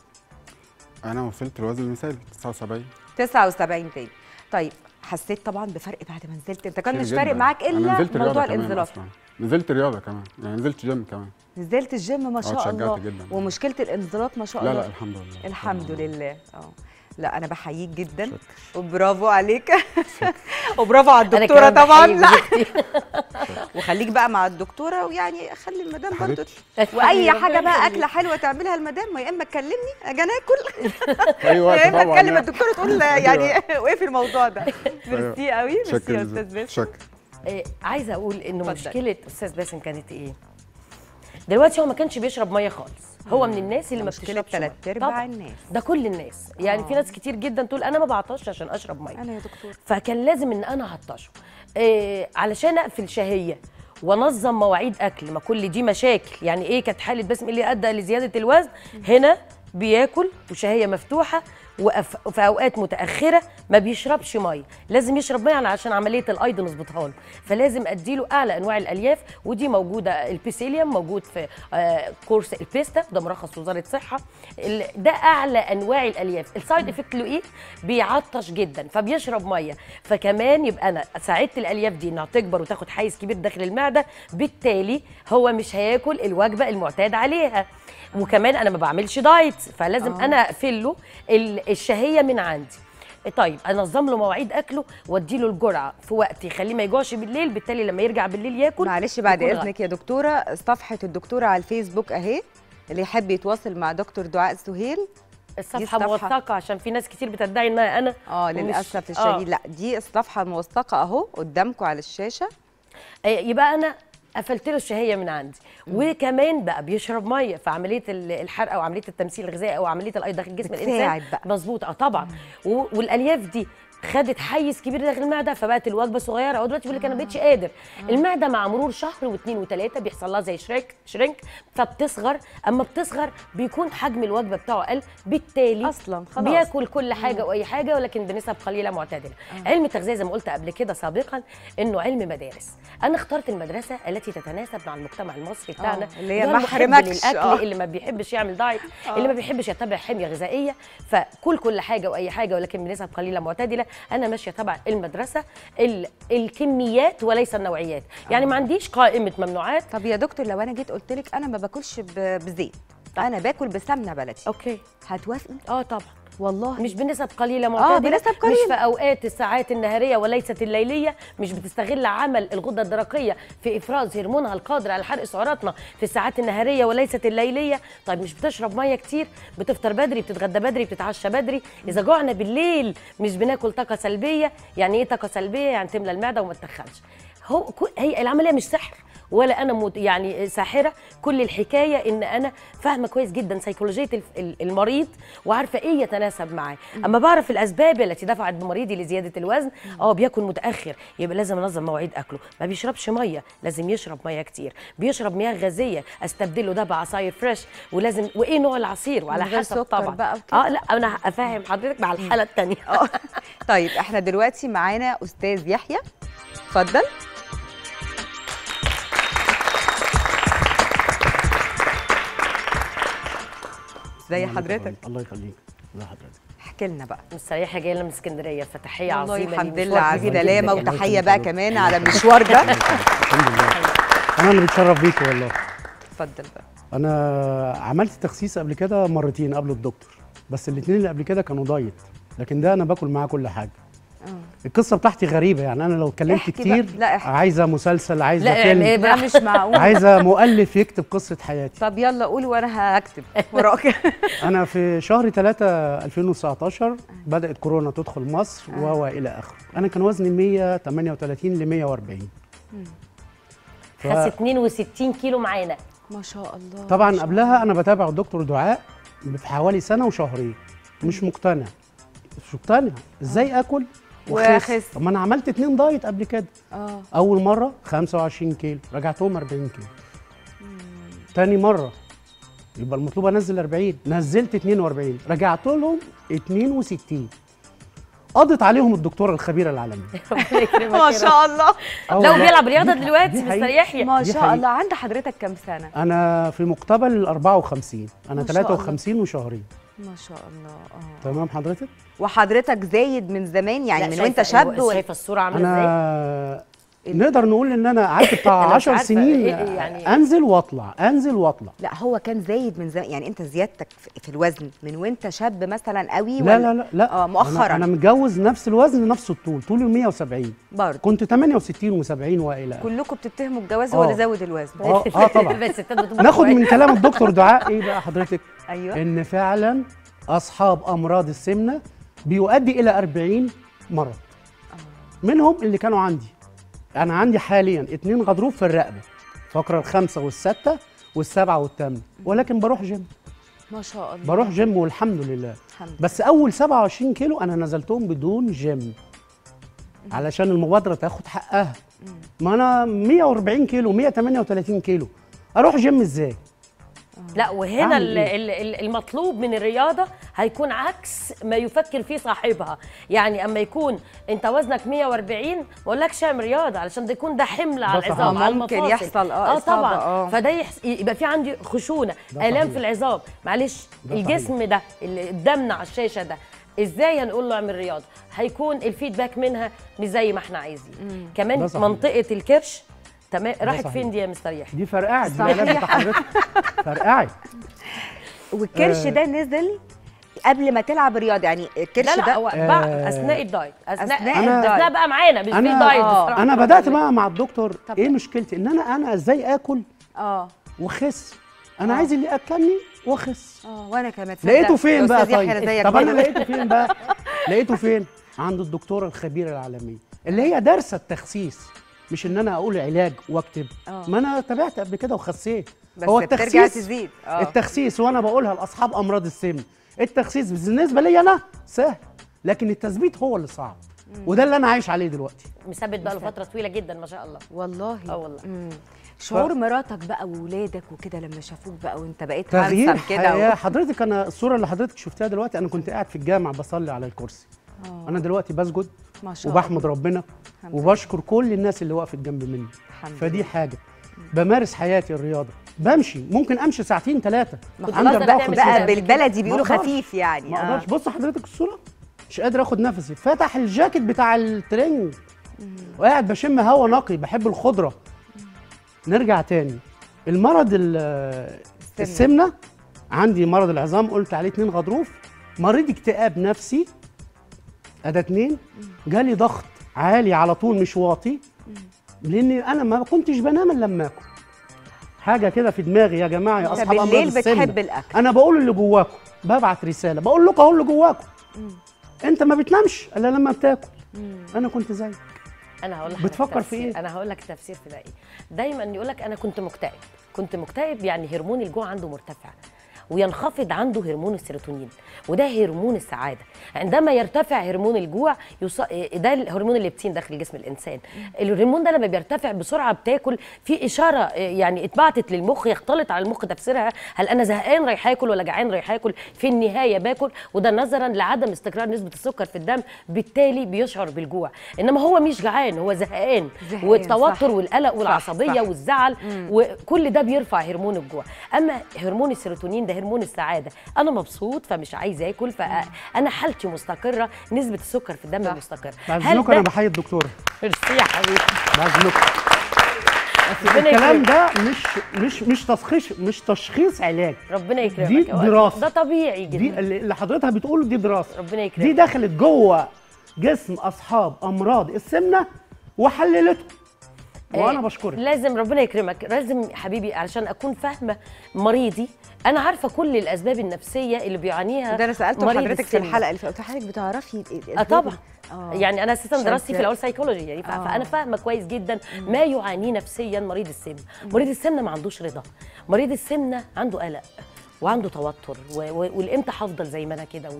انا وصلت الوزن المثالي تسعة وسبعين. تسعة وسبعين تاني. طيب حسيت طبعا بفرق بعد ما نزلت؟ انت كان كتير مش فارق جداً. معاك أنا الا نزلت رياضة موضوع كمان الانزلاق. أصلاً. نزلت رياضه كمان، يعني نزلت جيم كمان. نزلت الجيم ما شاء اتشجعت الله جداً. ومشكله الانزلاق ما شاء لا الله. لا الحمد لله. الحمد لله. اه لا انا بحييك جدا شكرا. وبرافو عليك وبرافو على أنا الدكتوره كمان طبعا. بحيي لا بنتي. وخليك بقى مع الدكتوره ويعني خلي المدام برضه حبيبتي. واي ربنا حاجه بقى يخليك. اكله حلوه تعملها المدام، يا اما تكلمني اجي انا اكل في اي وقت يا اما طبعا تكلم يعني. الدكتوره تقول يعني واقفي الموضوع ده. ميرسي قوي، ميرسي يا شكرا استاذ باسم. شكرا. إيه، عايزه اقول انه اتفضل. مشكله استاذ باسم كانت ايه؟ دلوقتي هو ما كانش بيشرب ميه خالص، هو من الناس اللي ما مشكله بتشربش ثلاث مية. ارباع طبعاً. الناس. ده كل الناس يعني في ناس كتير جدا تقول انا ما بعطش عشان اشرب ميه، انا يا دكتور فكان لازم ان انا اعطشه إيه علشان اقفل شهيه وانظم مواعيد اكل. ما كل دي مشاكل يعني ايه كانت حاله باسم اللي ادى لزياده الوزن. هنا بياكل وشهيه مفتوحه وفي اوقات متاخره ما بيشربش ميه، لازم يشرب ميه عشان عمليه الايض نظبطها له، فلازم اديله اعلى انواع الالياف ودي موجوده. البيسيليوم موجود في آه كورس البيستا، ده مرخص وزاره الصحه. ال- ده اعلى انواع الالياف. السايد افكت له ايه؟ بيعطش جدا فبيشرب ميه، فكمان يبقى انا ساعدت الالياف دي انها تكبر وتاخد حيز كبير داخل المعده، بالتالي هو مش هياكل الوجبه المعتاد عليها. وكمان انا ما بعملش دايت فلازم آه. انا اقفل له ال- الشهيه من عندي. طيب انظم له مواعيد اكله وادي له الجرعه في وقت يخليه ما يجوعش بالليل، بالتالي لما يرجع بالليل ياكل. معلش بعد يكون اذنك يا دكتوره، صفحه الدكتوره على الفيسبوك اهي، اللي يحب يتواصل مع دكتور دعاء سهيل. الصفحه دي الصفحة. موثقه عشان في ناس كتير بتدعي انها انا. اه ومش- للاسف آه. الشديد لا، دي الصفحه الموثقه اهو قدامكم على الشاشه. آه، يبقى انا قفلت له الشهيه من عندي. وكمان بقى بيشرب ميه، فعمليه ال- الحرق او عمليه التمثيل الغذائي او عمليه الايض داخل جسم بتساعد الانسان بقى. مظبوط. اه طبعا. و- والالياف دي خدت حيز كبير داخل المعده فبقت الوجبه صغيره. او دلوقتي بيقول لك انا ما بقتش قادر. المعده مع مرور شهر واثنين وثلاثه بيحصل لها زي شرينك شرينك فبتصغر. اما بتصغر بيكون حجم الوجبه بتاعه قل، بالتالي اصلا خلاص بياكل كل حاجه واي حاجه ولكن بنسب قليله معتدله. علم التغذيه زي ما قلت قبل كده سابقا انه علم مدارس. انا اخترت المدرسه التي تتناسب مع المجتمع المصري بتاعنا، آه، اللي هي ده ما المحب حرمكش. للاكل، آه. اللي ما بيحبش يعمل دايت، اللي ما بيحبش يتبع حميه غذائيه، فكل كل حاجه واي حاجه ولكن بنسب قليله معتدله. انا ماشيه تبع المدرسه ال... الكميات وليس النوعيات، يعني ما عنديش قائمه ممنوعات. طب يا دكتور لو انا جيت قلت لك انا ما باكلش ب- بزيت، انا باكل بسمنه بلدي، اوكي. هتوافقي؟ اه طبعا. والله مش بنسب قليله معتدله. بنسب قليلة. مش في اوقات الساعات النهاريه وليست الليليه. مش بتستغل عمل الغده الدرقيه في افراز هرمونها القادر على حرق سعراتنا في الساعات النهاريه وليست الليليه. طيب مش بتشرب ميه كتير، بتفطر بدري، بتتغدى بدري، بتتعشى بدري. اذا جوعنا بالليل مش بناكل طاقه سلبيه. يعني ايه طاقه سلبيه؟ يعني تملى المعده وما تتخنش. هو كو- هي العمليه مش سحر ولا انا مت يعني ساحره. كل الحكايه ان انا فاهمه كويس جدا سيكولوجيه المريض وعارفه ايه يتناسب معاه. اما بعرف الاسباب التي دفعت بمريضي لزياده الوزن، اه بياكل متاخر يبقى لازم انظم مواعيد اكله، ما بيشربش ميه لازم يشرب ميه كتير، بيشرب مياه غازيه استبدله ده بعصاير فريش، ولازم وايه نوع العصير وعلى حسب طبعا بقى اه لا انا افهم حضرتك مع الحاله الثانيه. طيب احنا دلوقتي معانا استاذ يحيى، اتفضل. ازي حضرتك؟ الله يخليك. ازي حضرتك؟ احكي لنا بقى. مستريحه جايه لنا من اسكندريه، فتحيه والله عظيمه الحمد لله على السلامه، وتحيه بقى كمان على المشوار ده. الحمد لله. انا اللي بتشرف بيكي والله. اتفضل بقى. انا عملت تخسيس قبل كده مرتين قبل الدكتور، بس الاثنين اللي قبل كده كانوا دايت، لكن ده انا باكل معاه كل حاجه. اه القصه بتاعتي غريبه، يعني انا لو اتكلمت كتير عايزه مسلسل، عايزه فيلم، لا مش معقول، عايزه مؤلف يكتب قصه حياتي. طب يلا قول وانا هكتب وراك. انا في شهر ثلاثة ألفين وتسعتاشر بدات كورونا تدخل مصر آه. والى اخره. انا كان وزني مية وتمانية وتلاتين ل مية وأربعين. ف... خس اتنين وستين كيلو معانا ما شاء الله. طبعا شاء قبلها الله. انا بتابع الدكتور دعاء في سنه وشهرين، مش مقتنع مش مقتنع ازاي آه. اكل وخس. طب ما انا عملت اتنين دايت قبل كده. اه اول مره خمسة وعشرين كيلو رجعتهم أربعين كيلو. مم. تاني مره يبقى المطلوب انزل أربعين، نزلت اتنين وأربعين، رجعت لهم اتنين وستين. قضت عليهم الدكتوره الخبيره العالميه. ما شاء الله. لو بيلعب رياضه دلوقتي مستر يحيى ما شاء الله. عند حضرتك كام سنه؟ انا في مقتبل ال أربعة وخمسين، انا تلاتة وخمسين وشهرين. ما شاء الله. اه تمام حضرتك؟ وحضرتك زايد من زمان يعني من وانت شاب؟ شايفه الصوره عامله ازاي؟ انا نقدر نقول ان انا قعدت بتاع عشر سنين يعني انزل واطلع انزل واطلع. لا هو كان زايد من زمان، يعني انت زيادتك في الوزن من وانت شاب مثلا قوي لا لا لا لا اه مؤخرا؟ انا, أنا متجوز نفس الوزن نفس الطول، طولي مية وسبعين برضه، كنت تمانية وستين وسبعين والى. كلكم بتتهموا الجواز هو اللي زود الوزن. اه اه طبعا. ناخد من كلام الدكتور دعاء ايه بقى حضرتك؟ ايوه ان فعلا اصحاب امراض السمنه بيؤدي الى أربعين مرض. منهم اللي كانوا عندي. أنا عندي حاليا اتنين غضروف في الرقبة، فقرة الخمسة والستة والسبعة والثامنة، ولكن بروح جيم. ما شاء الله. بروح جيم والحمد لله. الحمد بس أول سبعة وعشرين كيلو أنا نزلتهم بدون جيم علشان المبادرة تاخد حقها. ما أنا مية وأربعين كيلو مية وتمانية وتلاتين كيلو، أروح جيم إزاي؟ لا وهنا إيه؟ المطلوب من الرياضه هيكون عكس ما يفكر فيه صاحبها. يعني اما يكون انت وزنك مية وأربعين ما اقولكش اعمل رياضه علشان ده يكون ده حمل على العظام على ممكن يحصل اه, آه طبعا آه. فده يحس... يبقى في عندي خشونه الام في العظام. معلش الجسم ده اللي قدامنا على الشاشه ده ازاي هنقول له اعمل رياضه؟ هيكون الفيدباك منها مش زي ما احنا عايزين. كمان منطقه الكرش تمام راحت فين دي يا مستر يحيى؟ دي فرقعت، دي العلاج بتاع حضرتك فرقعت. والكرش آه. ده نزل قبل ما تلعب رياضه يعني الكرش لا لا ده بقى آه اثناء الدايت اثناء اثناء الدايت بقى معانا مش في دايت. آه. انا بدات بقى مع الدكتور. ايه مشكلتي؟ ان انا انا ازاي اكل اه واخس. انا آه. عايز اللي ياكلني واخس. اه وانا كمان لقيته فين بقى؟ طيب طب انا لقيته فين بقى؟ لقيته فين؟ عند الدكتوره الخبيره العالميه اللي هي دارسه التخسيس، مش ان انا اقول علاج واكتب. أوه. ما انا تابعت قبل كده وخسيت. بس هو التخسيس تزيد. أوه. التخسيس وانا بقولها لاصحاب امراض السمنه، التخسيس بالنسبه لي انا سهل، لكن التثبيت هو اللي صعب. مم. وده اللي انا عايش عليه دلوقتي. مثبت بقى له فتره طويله جدا ما شاء الله. والله اه والله. مم. شعور ف... مراتك بقى واولادك وكده لما شافوك بقى وانت بقيت هانسم كده و... حضرتك انا الصوره اللي حضرتك شفتها دلوقتي انا كنت قاعد في الجامع بصلي على الكرسي. أوه. انا دلوقتي بسجد ما شاء وبحمد ربنا وبشكر كل الناس اللي وقفت جنب مني. فدي حاجه. بمارس حياتي الرياضه، بمشي ممكن امشي ساعتين ثلاثه. عندك بقى بالبلدي بيقولوا خفيف يعني. ما اقدرش. بص حضرتك الصوره مش قادر اخد نفسي، فتح الجاكيت بتاع الترنج وقاعد بشم هوا نقي، بحب الخضره. نرجع تاني المرض السمنه. عندي مرض العظام قلت عليه اتنين غضروف، مريض اكتئاب نفسي ادي اتنين، جالي ضغط عالي على طول مش واطي، لاني انا ما كنتش بنام الا لما اكل. حاجه كده في دماغي يا جماعه يا اصحاب امراض السمنه، بالليل بتحب الاكل. انا بقول اللي جواكم، ببعت رساله بقول لكم اهو اللي جواكم. انت ما بتنامش الا لما بتاكل. مم. انا كنت زيك انا هقول لك بتفكر في ايه؟ انا هقول لك التفسير في ده ايه. دايما يقول لك انا كنت مكتئب، كنت مكتئب يعني هرمون الجوع عنده مرتفع، وينخفض عنده هرمون السيروتونين، وده هرمون السعاده. عندما يرتفع هرمون الجوع يص... ده الهرمون الليبتين داخل جسم الانسان. الهرمون ده لما بيرتفع بسرعه بتاكل في اشاره يعني اتبعتت للمخ، يختلط على المخ تفسيرها هل انا زهقان رايح اكل ولا جعان رايح اكل، في النهايه باكل، وده نظرا لعدم استقرار نسبه السكر في الدم، بالتالي بيشعر بالجوع. انما هو مش جعان، هو زهقان، والتوتر والقلق والعصبيه صح صح. والزعل، مم. وكل ده بيرفع هرمون الجوع. اما هرمون السيروتونين ده هرمون السعاده، انا مبسوط فمش عايز اكل، فانا حالتي مستقره، نسبه السكر في الدم مستقره. بعزمكم انا بحيي الدكتوره. ميرسي يا حبيبي. بعزمكم. بس الكلام ده مش مش مش تشخيص مش تشخيص علاج. ربنا يكرمك. دي دراسه، ده طبيعي جدا. دي اللي حضرتك بتقوله دي دراسه. ربنا يكرمك. دي دخلت جوه جسم اصحاب امراض السمنه وحللته. وانا بشكرك. لازم ربنا يكرمك، لازم حبيبي علشان اكون فاهمه مريضي، انا عارفه كل الاسباب النفسيه اللي بيعانيها. ده انا سالته حضرتك في الحلقه اللي فاتت، حضرتك بتعرفي اه طبعا. أوه. يعني انا اساسا دراستي في الاول سايكولوجي، يعني أوه. فانا فاهمه كويس جدا ما يعانيه نفسيا مريض السمنه. مريض السمنه ما عندوش رضا، مريض السمنه عنده قلق وعنده توتر، والامتى هفضل زي ما انا كده،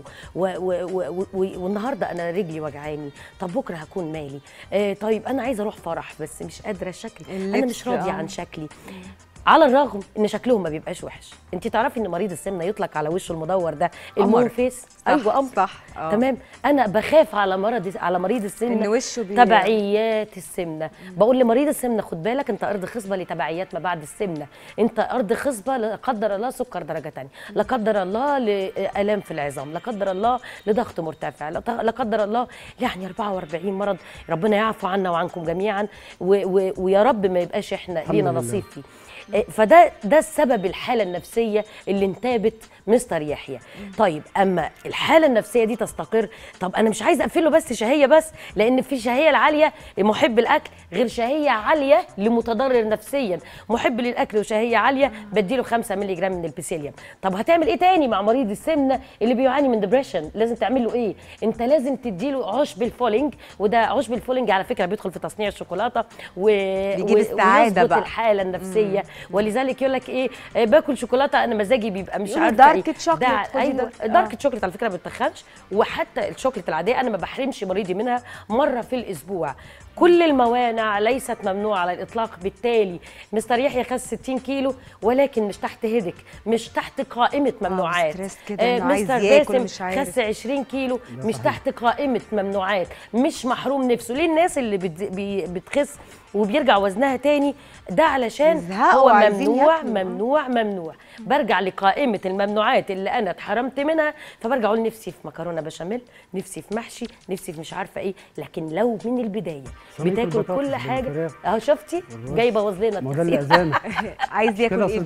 والنهارده انا رجلي وجعاني، طب بكره هكون مالي، آه طيب انا عايزه اروح فرح بس مش قادره الشكل، انا مش راضيه عن شكلي. على الرغم ان شكلهم ما بيبقاش وحش. انت تعرفي ان مريض السمنه يطلق على وشه المدور ده المون فيس. ايوه قمر صح. أوه. تمام. انا بخاف على مرض على مريض السمنه ان وشه بي... تبعيات السمنه. مم. بقول لمريض السمنه خد بالك انت ارض خصبه لتبعيات ما بعد السمنه، انت ارض خصبه لا قدر الله سكر درجه ثانيه، لا قدر الله لالام في العظام، لا قدر الله لضغط مرتفع، لا قدر الله يعني أربعة وأربعين مرض. ربنا يعفو عنا وعنكم جميعا، و... و... ويا رب ما يبقاش احنا لينا نصيب فيه. فده ده السبب الحاله النفسيه اللي انتابت مستر يحيى. طيب اما الحاله النفسيه دي تستقر، طب انا مش عايزه اقفله بس شهيه بس، لان في شهيه العاليه محب الاكل غير شهيه عاليه لمتضرر نفسيا. محب للاكل وشهيه عاليه بديله خمسة مللي جرام من البيسيليوم. طب هتعمل ايه تاني مع مريض السمنه اللي بيعاني من ديبريشن؟ لازم تعمل له ايه؟ انت لازم تديله عشب الفولينج، وده عشب الفولينج على فكره بيدخل في تصنيع الشوكولاته و... بيجيب السعاده بقى، الحاله النفسيه. مم. ولذلك يقول لك ايه، باكل شوكولاته انا مزاجي بيبقى مش عارفه دارك ايه. شوكليت. ايوه دارك آه. شوكليت على فكره ما بتخنش، وحتى الشوكليت العاديه انا ما بحرمش مريضي منها مره في الاسبوع. كل الموانع ليست ممنوعه على الاطلاق. بالتالي مستر يحيى خس ستين كيلو ولكن مش تحت هيدك، مش تحت قائمه ممنوعات. آه مستر باسم خس عشرين كيلو مش تحت قائمه ممنوعات، مش محروم نفسه. ليه الناس اللي بتخس وبيرجع وزنها تاني؟ ده علشان هو ممنوع ممنوع ممنوع. برجع لقائمه الممنوعات اللي انا اتحرمت منها، فبرجع اقول نفسي في مكرونه بشاميل، نفسي في محشي، نفسي في مش عارفه ايه. لكن لو من البدايه بتاكل كل حاجه اهو، شفتي جاي بوظ لنا التفسير. عايز ياكل ايه؟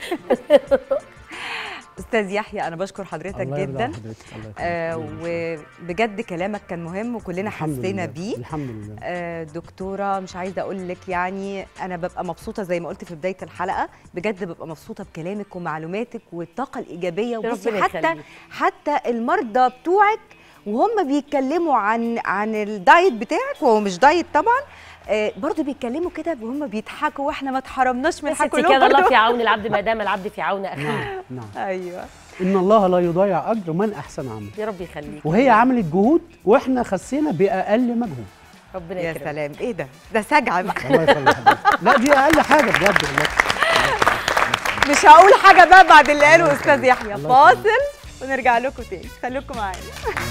استاذ يحيى انا بشكر حضرتك جدا، آه وبجد كلامك كان مهم وكلنا حسينا بيه. الحمد لله. آه دكتوره مش عايزه اقول لك يعني انا ببقى مبسوطه زي ما قلت في بدايه الحلقه، بجد ببقى مبسوطه بكلامك ومعلوماتك والطاقه الايجابيه. وبصي حتى حتى المرضى بتوعك وهم بيتكلموا عن عن الدايت بتاعك، وهو مش دايت طبعا، آه برضه بيتكلموا كده وهم بيضحكوا واحنا ما اتحرمناش من حاجه كده. الله في عون العبد ما دام العبد في عون اخيه. نعم نعم. ايوه ان الله لا يضيع اجر من احسن عمل. يا رب يخليك. وهي عملت جهود واحنا خسينا باقل مجهود. ربنا يكرمك. يا سلام ايه ده؟ ده سجعه بقى. الله يخليك. لا دي اقل حاجه بجد والله. مش هقول حاجه بقى بعد اللي قاله استاذ يحيى. فاصل ونرجع لكم تاني، خليكم معانا.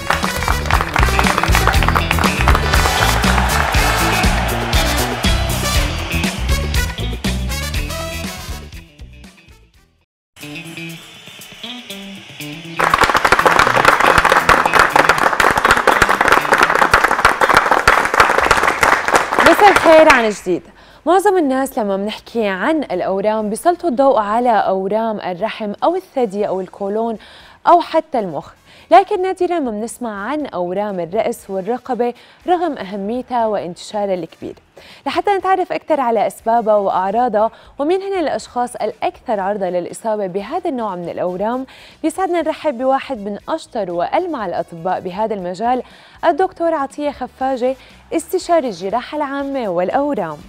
مساء الخير عن جديد. معظم الناس لما بنحكي عن الأورام بيسلطوا الضوء على أورام الرحم أو الثدي أو الكولون أو حتى المخ. لكن نادرا ما بنسمع عن أورام الرأس والرقبة رغم أهميتها وانتشارها الكبير. لحتى نتعرف أكثر على أسبابها وأعراضها ومين هن الأشخاص الأكثر عرضة للإصابة بهذا النوع من الأورام، بيسعدنا نرحب بواحد من أشطر وألمع الأطباء بهذا المجال، الدكتور عطية خفاجة، استشاري الجراحة العامة والأورام.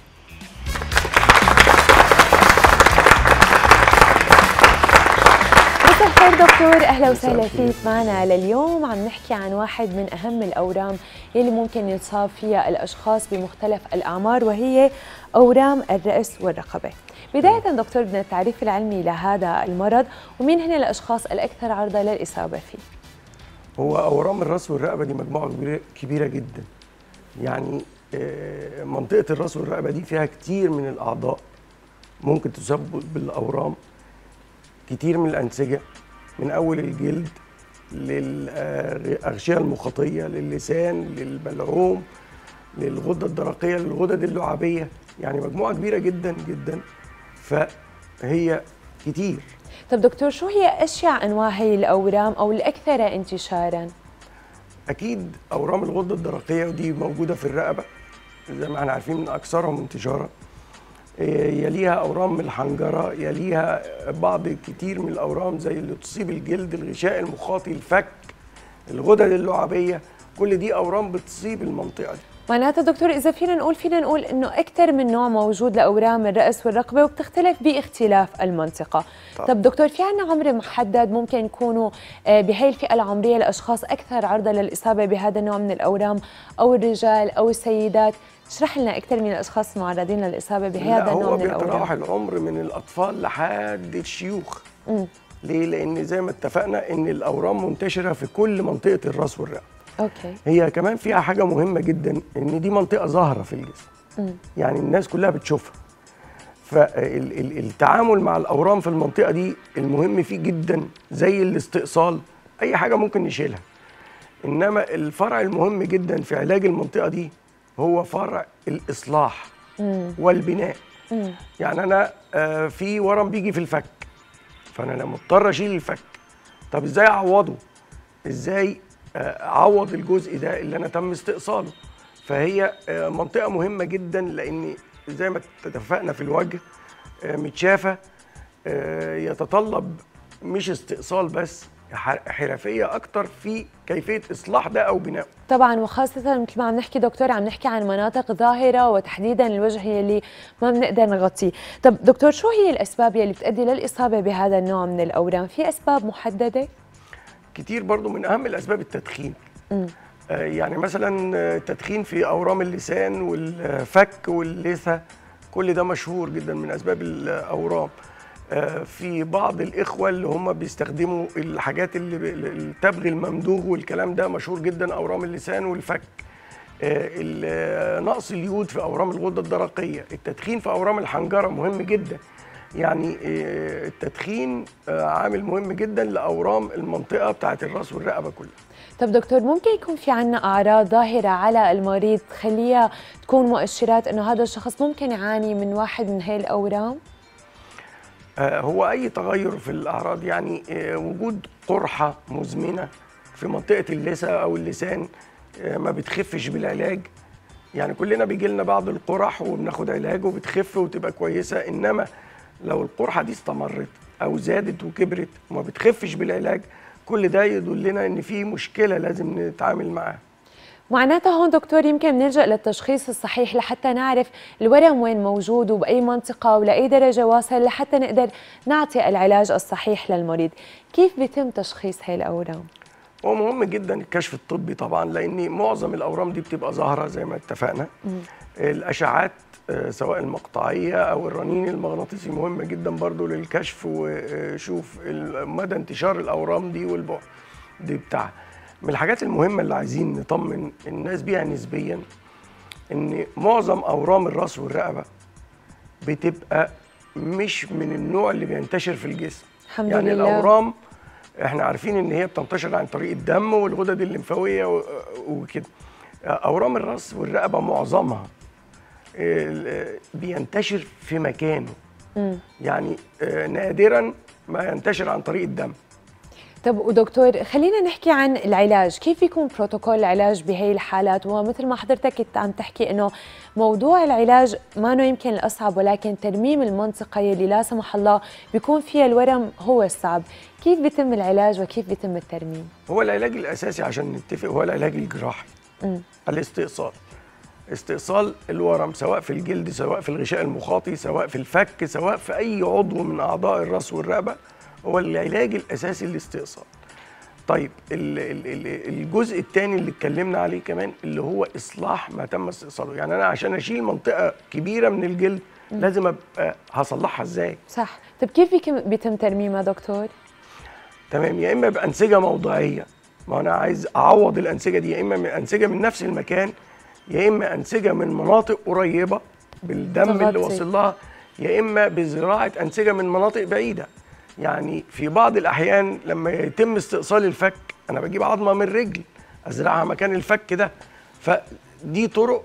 مساء الخير دكتور، اهلا وسهلا فيك معنا. لليوم عم نحكي عن واحد من اهم الاورام يلي ممكن يصاب فيها الاشخاص بمختلف الاعمار، وهي اورام الراس والرقبه. بدايه دكتور، بدنا التعريف العلمي لهذا المرض ومين هن الاشخاص الاكثر عرضه للاصابه فيه؟ هو اورام الراس والرقبه دي مجموعه كبيره جدا، يعني منطقه الراس والرقبه دي فيها كتير من الاعضاء ممكن تصاب بالاورام، كتير من الأنسجة، من أول الجلد للأغشية المخاطية للسان للبلعوم للغدة الدرقية للغدد اللعابية، يعني مجموعة كبيرة جدا جدا، فهي كتير. طب دكتور، شو هي أشيع أنواع هي الأورام أو الأكثر انتشاراً؟ أكيد أورام الغدة الدرقية، ودي موجودة في الرقبة زي ما احنا عارفين من أكثرهم انتشاراً. يليها أورام الحنجرة، يليها بعض كتير من الأورام زي اللي تصيب الجلد، الغشاء المخاطي، الفك، الغدد اللعابية، كل دي أورام بتصيب المنطقة دي. معناتها دكتور إذا فينا نقول فينا نقول إنه أكثر من نوع موجود لأورام الرأس والرقبة وبتختلف باختلاف المنطقة. طب, طب دكتور، في عنا عمر محدد ممكن يكونوا بهي الفئة العمرية الأشخاص أكثر عرضة للإصابة بهذا النوع من الأورام، أو الرجال أو السيدات؟ اشرح لنا أكثر من الأشخاص المعرضين للإصابة بهذا النوع من الأورام. هو بيتراوح العمر من الأطفال لحد الشيوخ. م. ليه؟ لأن زي ما اتفقنا إن الأورام منتشرة في كل منطقة الراس والرقبة. أوكي. هي كمان فيها حاجة مهمة جدا، إن دي منطقة ظاهرة في الجسم. م. يعني الناس كلها بتشوفها. فالتعامل مع الأورام في المنطقة دي المهم فيه جدا، زي الاستئصال، أي حاجة ممكن نشيلها. إنما الفرع المهم جدا في علاج المنطقة دي هو فرع الإصلاح مم. والبناء. مم. يعني أنا آه في ورم بيجي في الفك، فأنا مضطر أشيل الفك. طب إزاي أعوضه؟ إزاي آه أعوض الجزء ده اللي أنا تم استئصاله؟ فهي آه منطقة مهمة جدا، لأن زي ما اتفقنا في الوجه آه متشافة، آه يتطلب مش استئصال بس، حرفيه اكتر في كيفيه اصلاح ده او بنائه. طبعا، وخاصه مثل ما عم نحكي دكتور، عم نحكي عن مناطق ظاهره وتحديدا الوجه يلي ما بنقدر نغطيه. طب دكتور، شو هي الاسباب يلي بتؤدي للاصابه بهذا النوع من الاورام؟ في اسباب محدده؟ كتير، برضو من اهم الاسباب التدخين. م. آه يعني مثلا التدخين في اورام اللسان والفك واللثه، كل ده مشهور جدا من اسباب الاورام. في بعض الإخوة اللي هم بيستخدموا الحاجات اللي التبغ الممدوغ والكلام ده، مشهور جدا أورام اللسان والفك. نقص اليود في أورام الغدة الدرقية، التدخين في أورام الحنجرة مهم جدا. يعني التدخين عامل مهم جدا لأورام المنطقة بتاعت الراس والرقبة كلها. طب دكتور، ممكن يكون في عنا أعراض ظاهرة على المريض تخليها تكون مؤشرات إنه هذا الشخص ممكن يعاني من واحد من هاي الأورام؟ هو أي تغير في الأعراض، يعني وجود قرحة مزمنة في منطقة اللثة أو اللسان ما بتخفش بالعلاج. يعني كلنا بيجي لنا بعض القرح وبناخد علاج وبتخف وتبقى كويسة، إنما لو القرحة دي استمرت أو زادت وكبرت وما بتخفش بالعلاج، كل ده يدلنا إن في مشكلة لازم نتعامل معاها. معناتها هون دكتور يمكن نلجأ للتشخيص الصحيح لحتى نعرف الورم وين موجود وبأي منطقة ولأي درجة واصل، لحتى نقدر نعطي العلاج الصحيح للمريض. كيف بيتم تشخيص هاي الأورام؟ هو مهم جدا الكشف الطبي طبعا، لأن معظم الأورام دي بتبقى ظاهرة زي ما اتفقنا. م. الأشعات سواء المقطعية أو الرنين المغناطيسي مهمة جدا برضو للكشف وشوف مدى انتشار الأورام دي والبعد دي بتاعها. من الحاجات المهمة اللي عايزين نطمن الناس بيها نسبيا، ان معظم اورام الراس والرقبة بتبقى مش من النوع اللي بينتشر في الجسم. الحمد يعني لله. الاورام احنا عارفين ان هي بتنتشر عن طريق الدم والغدد الليمفاوية وكده. اورام الراس والرقبة معظمها بينتشر في مكانه. م. يعني نادرا ما ينتشر عن طريق الدم. طب ودكتور خلينا نحكي عن العلاج، كيف يكون بروتوكول العلاج بهي الحالات؟ ومثل ما حضرتك كنت عم تحكي انه موضوع العلاج ما انه يمكن الاصعب، ولكن ترميم المنطقه يلي لا سمح الله بيكون فيها الورم هو الصعب. كيف بيتم العلاج وكيف بيتم الترميم؟ هو العلاج الاساسي عشان نتفق هو العلاج الجراحي. م. الاستئصال. استئصال الورم سواء في الجلد، سواء في الغشاء المخاطي، سواء في الفك، سواء في اي عضو من اعضاء الراس والرقبه، هو العلاج الاساسي الاستئصال. طيب الجزء الثاني اللي اتكلمنا عليه كمان اللي هو اصلاح ما تم استئصاله. يعني انا عشان اشيل منطقه كبيره من الجلد م. لازم ابقى هصلحها ازاي؟ صح. طب كيف بيتم ترميمها دكتور؟ تمام، يا اما بانسجه موضعيه، ما انا عايز اعوض الانسجه دي، يا اما من انسجه من نفس المكان، يا اما انسجه من مناطق قريبه بالدم تغطي. اللي واصل لها، يا اما بزراعه انسجه من مناطق بعيده. يعني في بعض الاحيان لما يتم استئصال الفك انا بجيب عظمه من رجل ازرعها مكان الفك ده، فدي طرق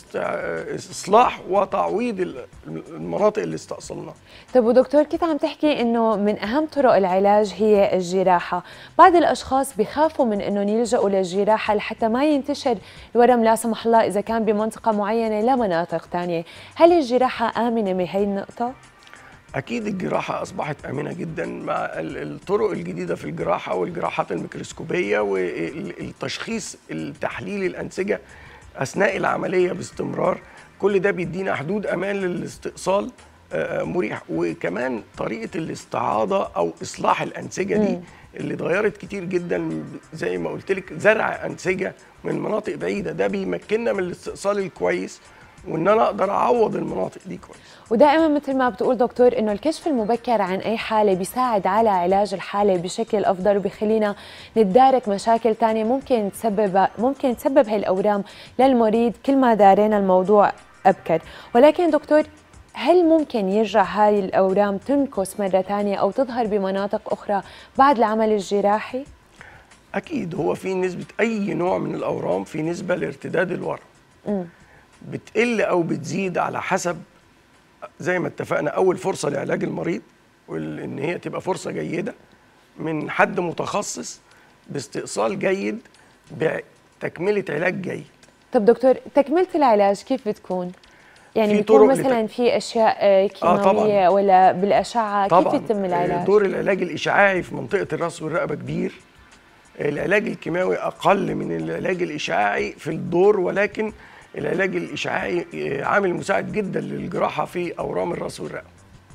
الاصلاح وتعويض المناطق اللي استأصلناها. طب ودكتور كيف عم تحكي انه من اهم طرق العلاج هي الجراحه، بعض الاشخاص بيخافوا من انه يلجأوا للجراحه لحتى ما ينتشر الورم لا سمح الله اذا كان بمنطقه معينه لمناطق ثانيه، هل الجراحه امنه بهي النقطه؟ أكيد الجراحة أصبحت آمنة جدا مع الطرق الجديدة في الجراحة والجراحات الميكروسكوبية والتشخيص التحليل الأنسجة أثناء العملية باستمرار. كل ده بيدينا حدود أمان للاستئصال مريح، وكمان طريقة الاستعاضة أو إصلاح الأنسجة دي اللي اتغيرت كتير جدا، زي ما قلت لك زرع أنسجة من مناطق بعيدة ده بيمكننا من الاستئصال الكويس وان انا اقدر اعوض المناطق دي كويس. ودائما مثل ما بتقول دكتور انه الكشف المبكر عن اي حاله بيساعد على علاج الحاله بشكل افضل، وبيخلينا نتدارك مشاكل ثانيه ممكن تسبب ممكن تسبب هي الاورام للمريض كل ما دارينا الموضوع ابكر. ولكن دكتور هل ممكن يرجع هاي الاورام تنكس مره ثانيه او تظهر بمناطق اخرى بعد العمل الجراحي؟ اكيد، هو في نسبه اي نوع من الاورام في نسبه لارتداد الورم. امم بتقل او بتزيد على حسب زي ما اتفقنا اول فرصه لعلاج المريض، وان هي تبقى فرصه جيده من حد متخصص باستئصال جيد بتكمله علاج جيد. طب دكتور تكمله العلاج كيف بتكون؟ يعني بيكون مثلا في اشياء كيماويه آه ولا بالاشعه؟ طبعاً. كيف يتم العلاج؟ دور العلاج الاشعاعي في منطقه الراس والرقبه كبير. العلاج الكيماوي اقل من العلاج الاشعاعي في الدور، ولكن العلاج الإشعاعي عامل مساعد جدا للجراحة في أورام الرأس والرقبة.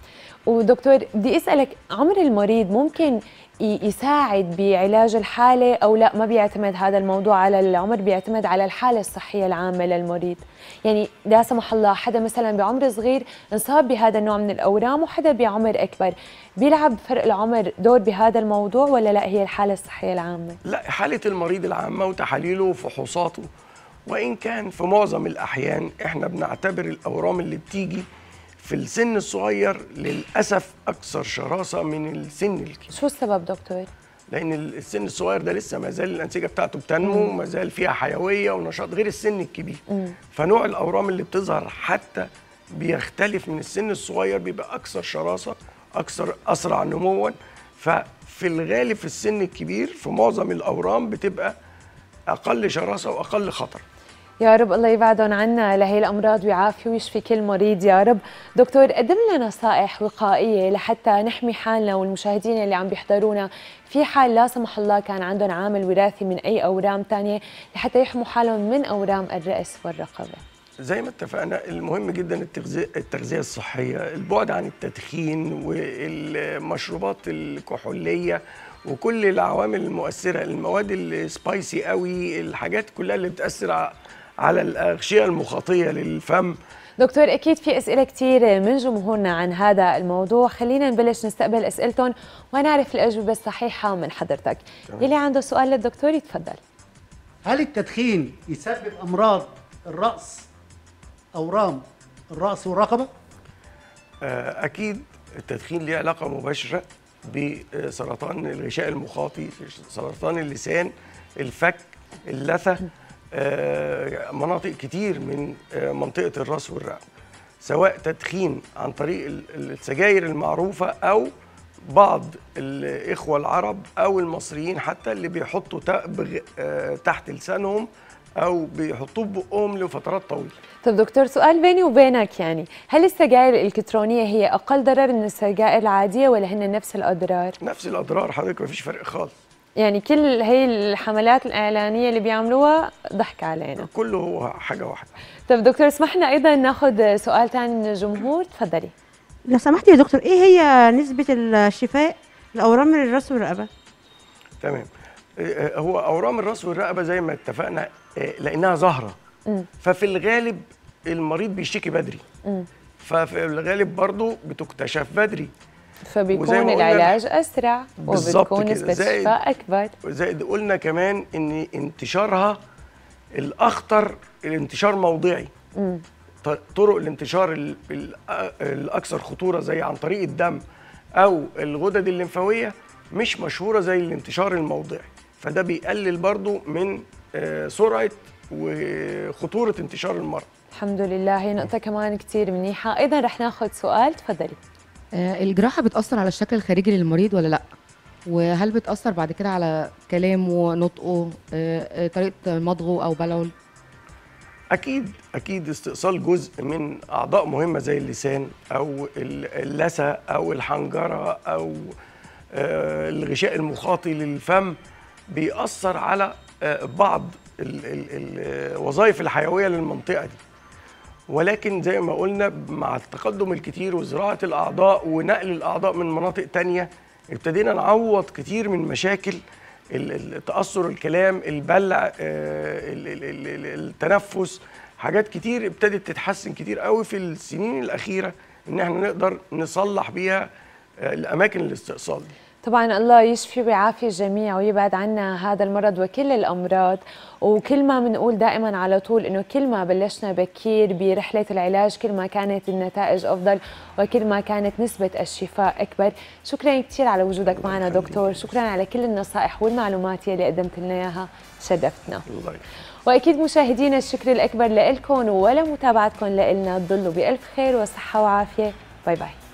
ودكتور بدي أسألك، عمر المريض ممكن يساعد بعلاج الحالة أو لا؟ ما بيعتمد هذا الموضوع على العمر، بيعتمد على الحالة الصحية العامة للمريض. يعني لا سمح الله حدا مثلا بعمر صغير انصاب بهذا النوع من الأورام وحدا بعمر أكبر، بيلعب فرق العمر دور بهذا الموضوع ولا لا هي الحالة الصحية العامة؟ لا، حالة المريض العامة وتحاليله وفحوصاته، وإن كان في معظم الأحيان إحنا بنعتبر الأورام اللي بتيجي في السن الصغير للأسف أكثر شراسة من السن الكبير. شو السبب دكتور؟ لأن السن الصغير ده لسه ما زال الأنسجة بتاعته بتنمو، ما زال فيها حيوية ونشاط غير السن الكبير. مم. فنوع الأورام اللي بتظهر حتى بيختلف من السن الصغير، بيبقى أكثر شراسة، أكثر أسرع نمواً. ففي الغالب في السن الكبير في معظم الأورام بتبقى أقل شراسة وأقل خطر. يا رب الله يبعدهم عنا لهي الأمراض ويعافي ويشفي كل مريض يا رب. دكتور قدم لنا نصائح وقائية لحتى نحمي حالنا والمشاهدين اللي عم بيحضرونا في حال لا سمح الله كان عندهم عامل وراثي من أي أورام تانية، لحتى يحموا حالهم من أورام الرأس والرقبة. زي ما اتفقنا المهم جدا التغذية التغذية الصحية، البعد عن التدخين والمشروبات الكحولية وكل العوامل المؤثرة، المواد السبايسي قوي، الحاجات كلها اللي بتأثر على الأغشية المخاطية للفم. دكتور أكيد في أسئلة كتير من جمهورنا عن هذا الموضوع، خلينا نبلش نستقبل أسئلتهم ونعرف الأجوبة الصحيحة من حضرتك. يلي عنده سؤال للدكتور يتفضل. هل التدخين يسبب أمراض الرأس، أورام الرأس والرقبة؟ أكيد التدخين له علاقة مباشرة بسرطان الغشاء المخاطي، سرطان اللسان، الفك، اللثة، مناطق كتير من منطقة الراس والرقبة، سواء تدخين عن طريق السجاير المعروفة أو بعض الاخوه العرب او المصريين حتى اللي بيحطوا تبغ تحت لسانهم او بيحطوه ببقهم لفترات طويله. طب دكتور، سؤال بيني وبينك، يعني هل السجائر الالكترونيه هي اقل ضرر من السجائر العاديه ولا هن نفس الاضرار؟ نفس الاضرار حضرتك، مفيش فرق خالص. يعني كل هي الحملات الاعلانيه اللي بيعملوها ضحك علينا، كله هو حاجه واحده. طب دكتور، اسمح لنا ايضا ناخذ سؤال ثاني من الجمهور، تفضلي. لو سمحتي يا دكتور، ايه هي نسبه الشفاء لاورام الراس والرقبه؟ تمام. هو اورام الراس والرقبه زي ما اتفقنا لانها ظاهره، ففي الغالب المريض بيشتكي بدري، م. ففي الغالب برضه بتكتشف بدري، فبيكون العلاج اسرع وبتكون نسبه الشفاء اكبر. زائد قلنا كمان ان انتشارها الاخطر الانتشار موضعي، م. طرق الانتشار الاكثر خطوره زي عن طريق الدم او الغدد الليمفاويه مش مشهوره زي الانتشار الموضعي، فده بيقلل برضو من سرعه وخطوره انتشار المرض. الحمد لله، هي نقطه كمان كثير منيحه. ايضا رح ناخذ سؤال، تفضلي. آه الجراحه بتاثر على الشكل الخارجي للمريض ولا لا؟ وهل بتاثر بعد كده على كلامه، نطقه، آه طريقه مضغه او بلعه؟ اكيد اكيد استئصال جزء من اعضاء مهمه زي اللسان او اللثه او الحنجره او الغشاء المخاطي للفم بيأثر على بعض الوظائف الحيويه للمنطقه دي، ولكن زي ما قلنا مع التقدم الكتير وزراعه الاعضاء ونقل الاعضاء من مناطق تانية ابتدينا نعوض كتير من مشاكل تأثر الكلام، البلع، التنفس، حاجات كتير ابتدت تتحسن كتير قوي في السنين الأخيرة إن احنا نقدر نصلح بيها الأماكن الاستئصال دي. طبعا الله يشفي ويعافي الجميع ويبعد عنا هذا المرض وكل الأمراض، وكل ما بنقول دائما على طول إنه كل ما بلشنا بكير برحلة العلاج كل ما كانت النتائج أفضل وكل ما كانت نسبة الشفاء أكبر. شكرا كثير على وجودك معنا دكتور، شكرا على كل النصائح والمعلومات اللي قدمت لنا إياها، شرفتنا. وأكيد مشاهدينا الشكر الأكبر لكم ولمتابعتكم لنا، تضلوا بألف خير وصحة وعافية. باي باي.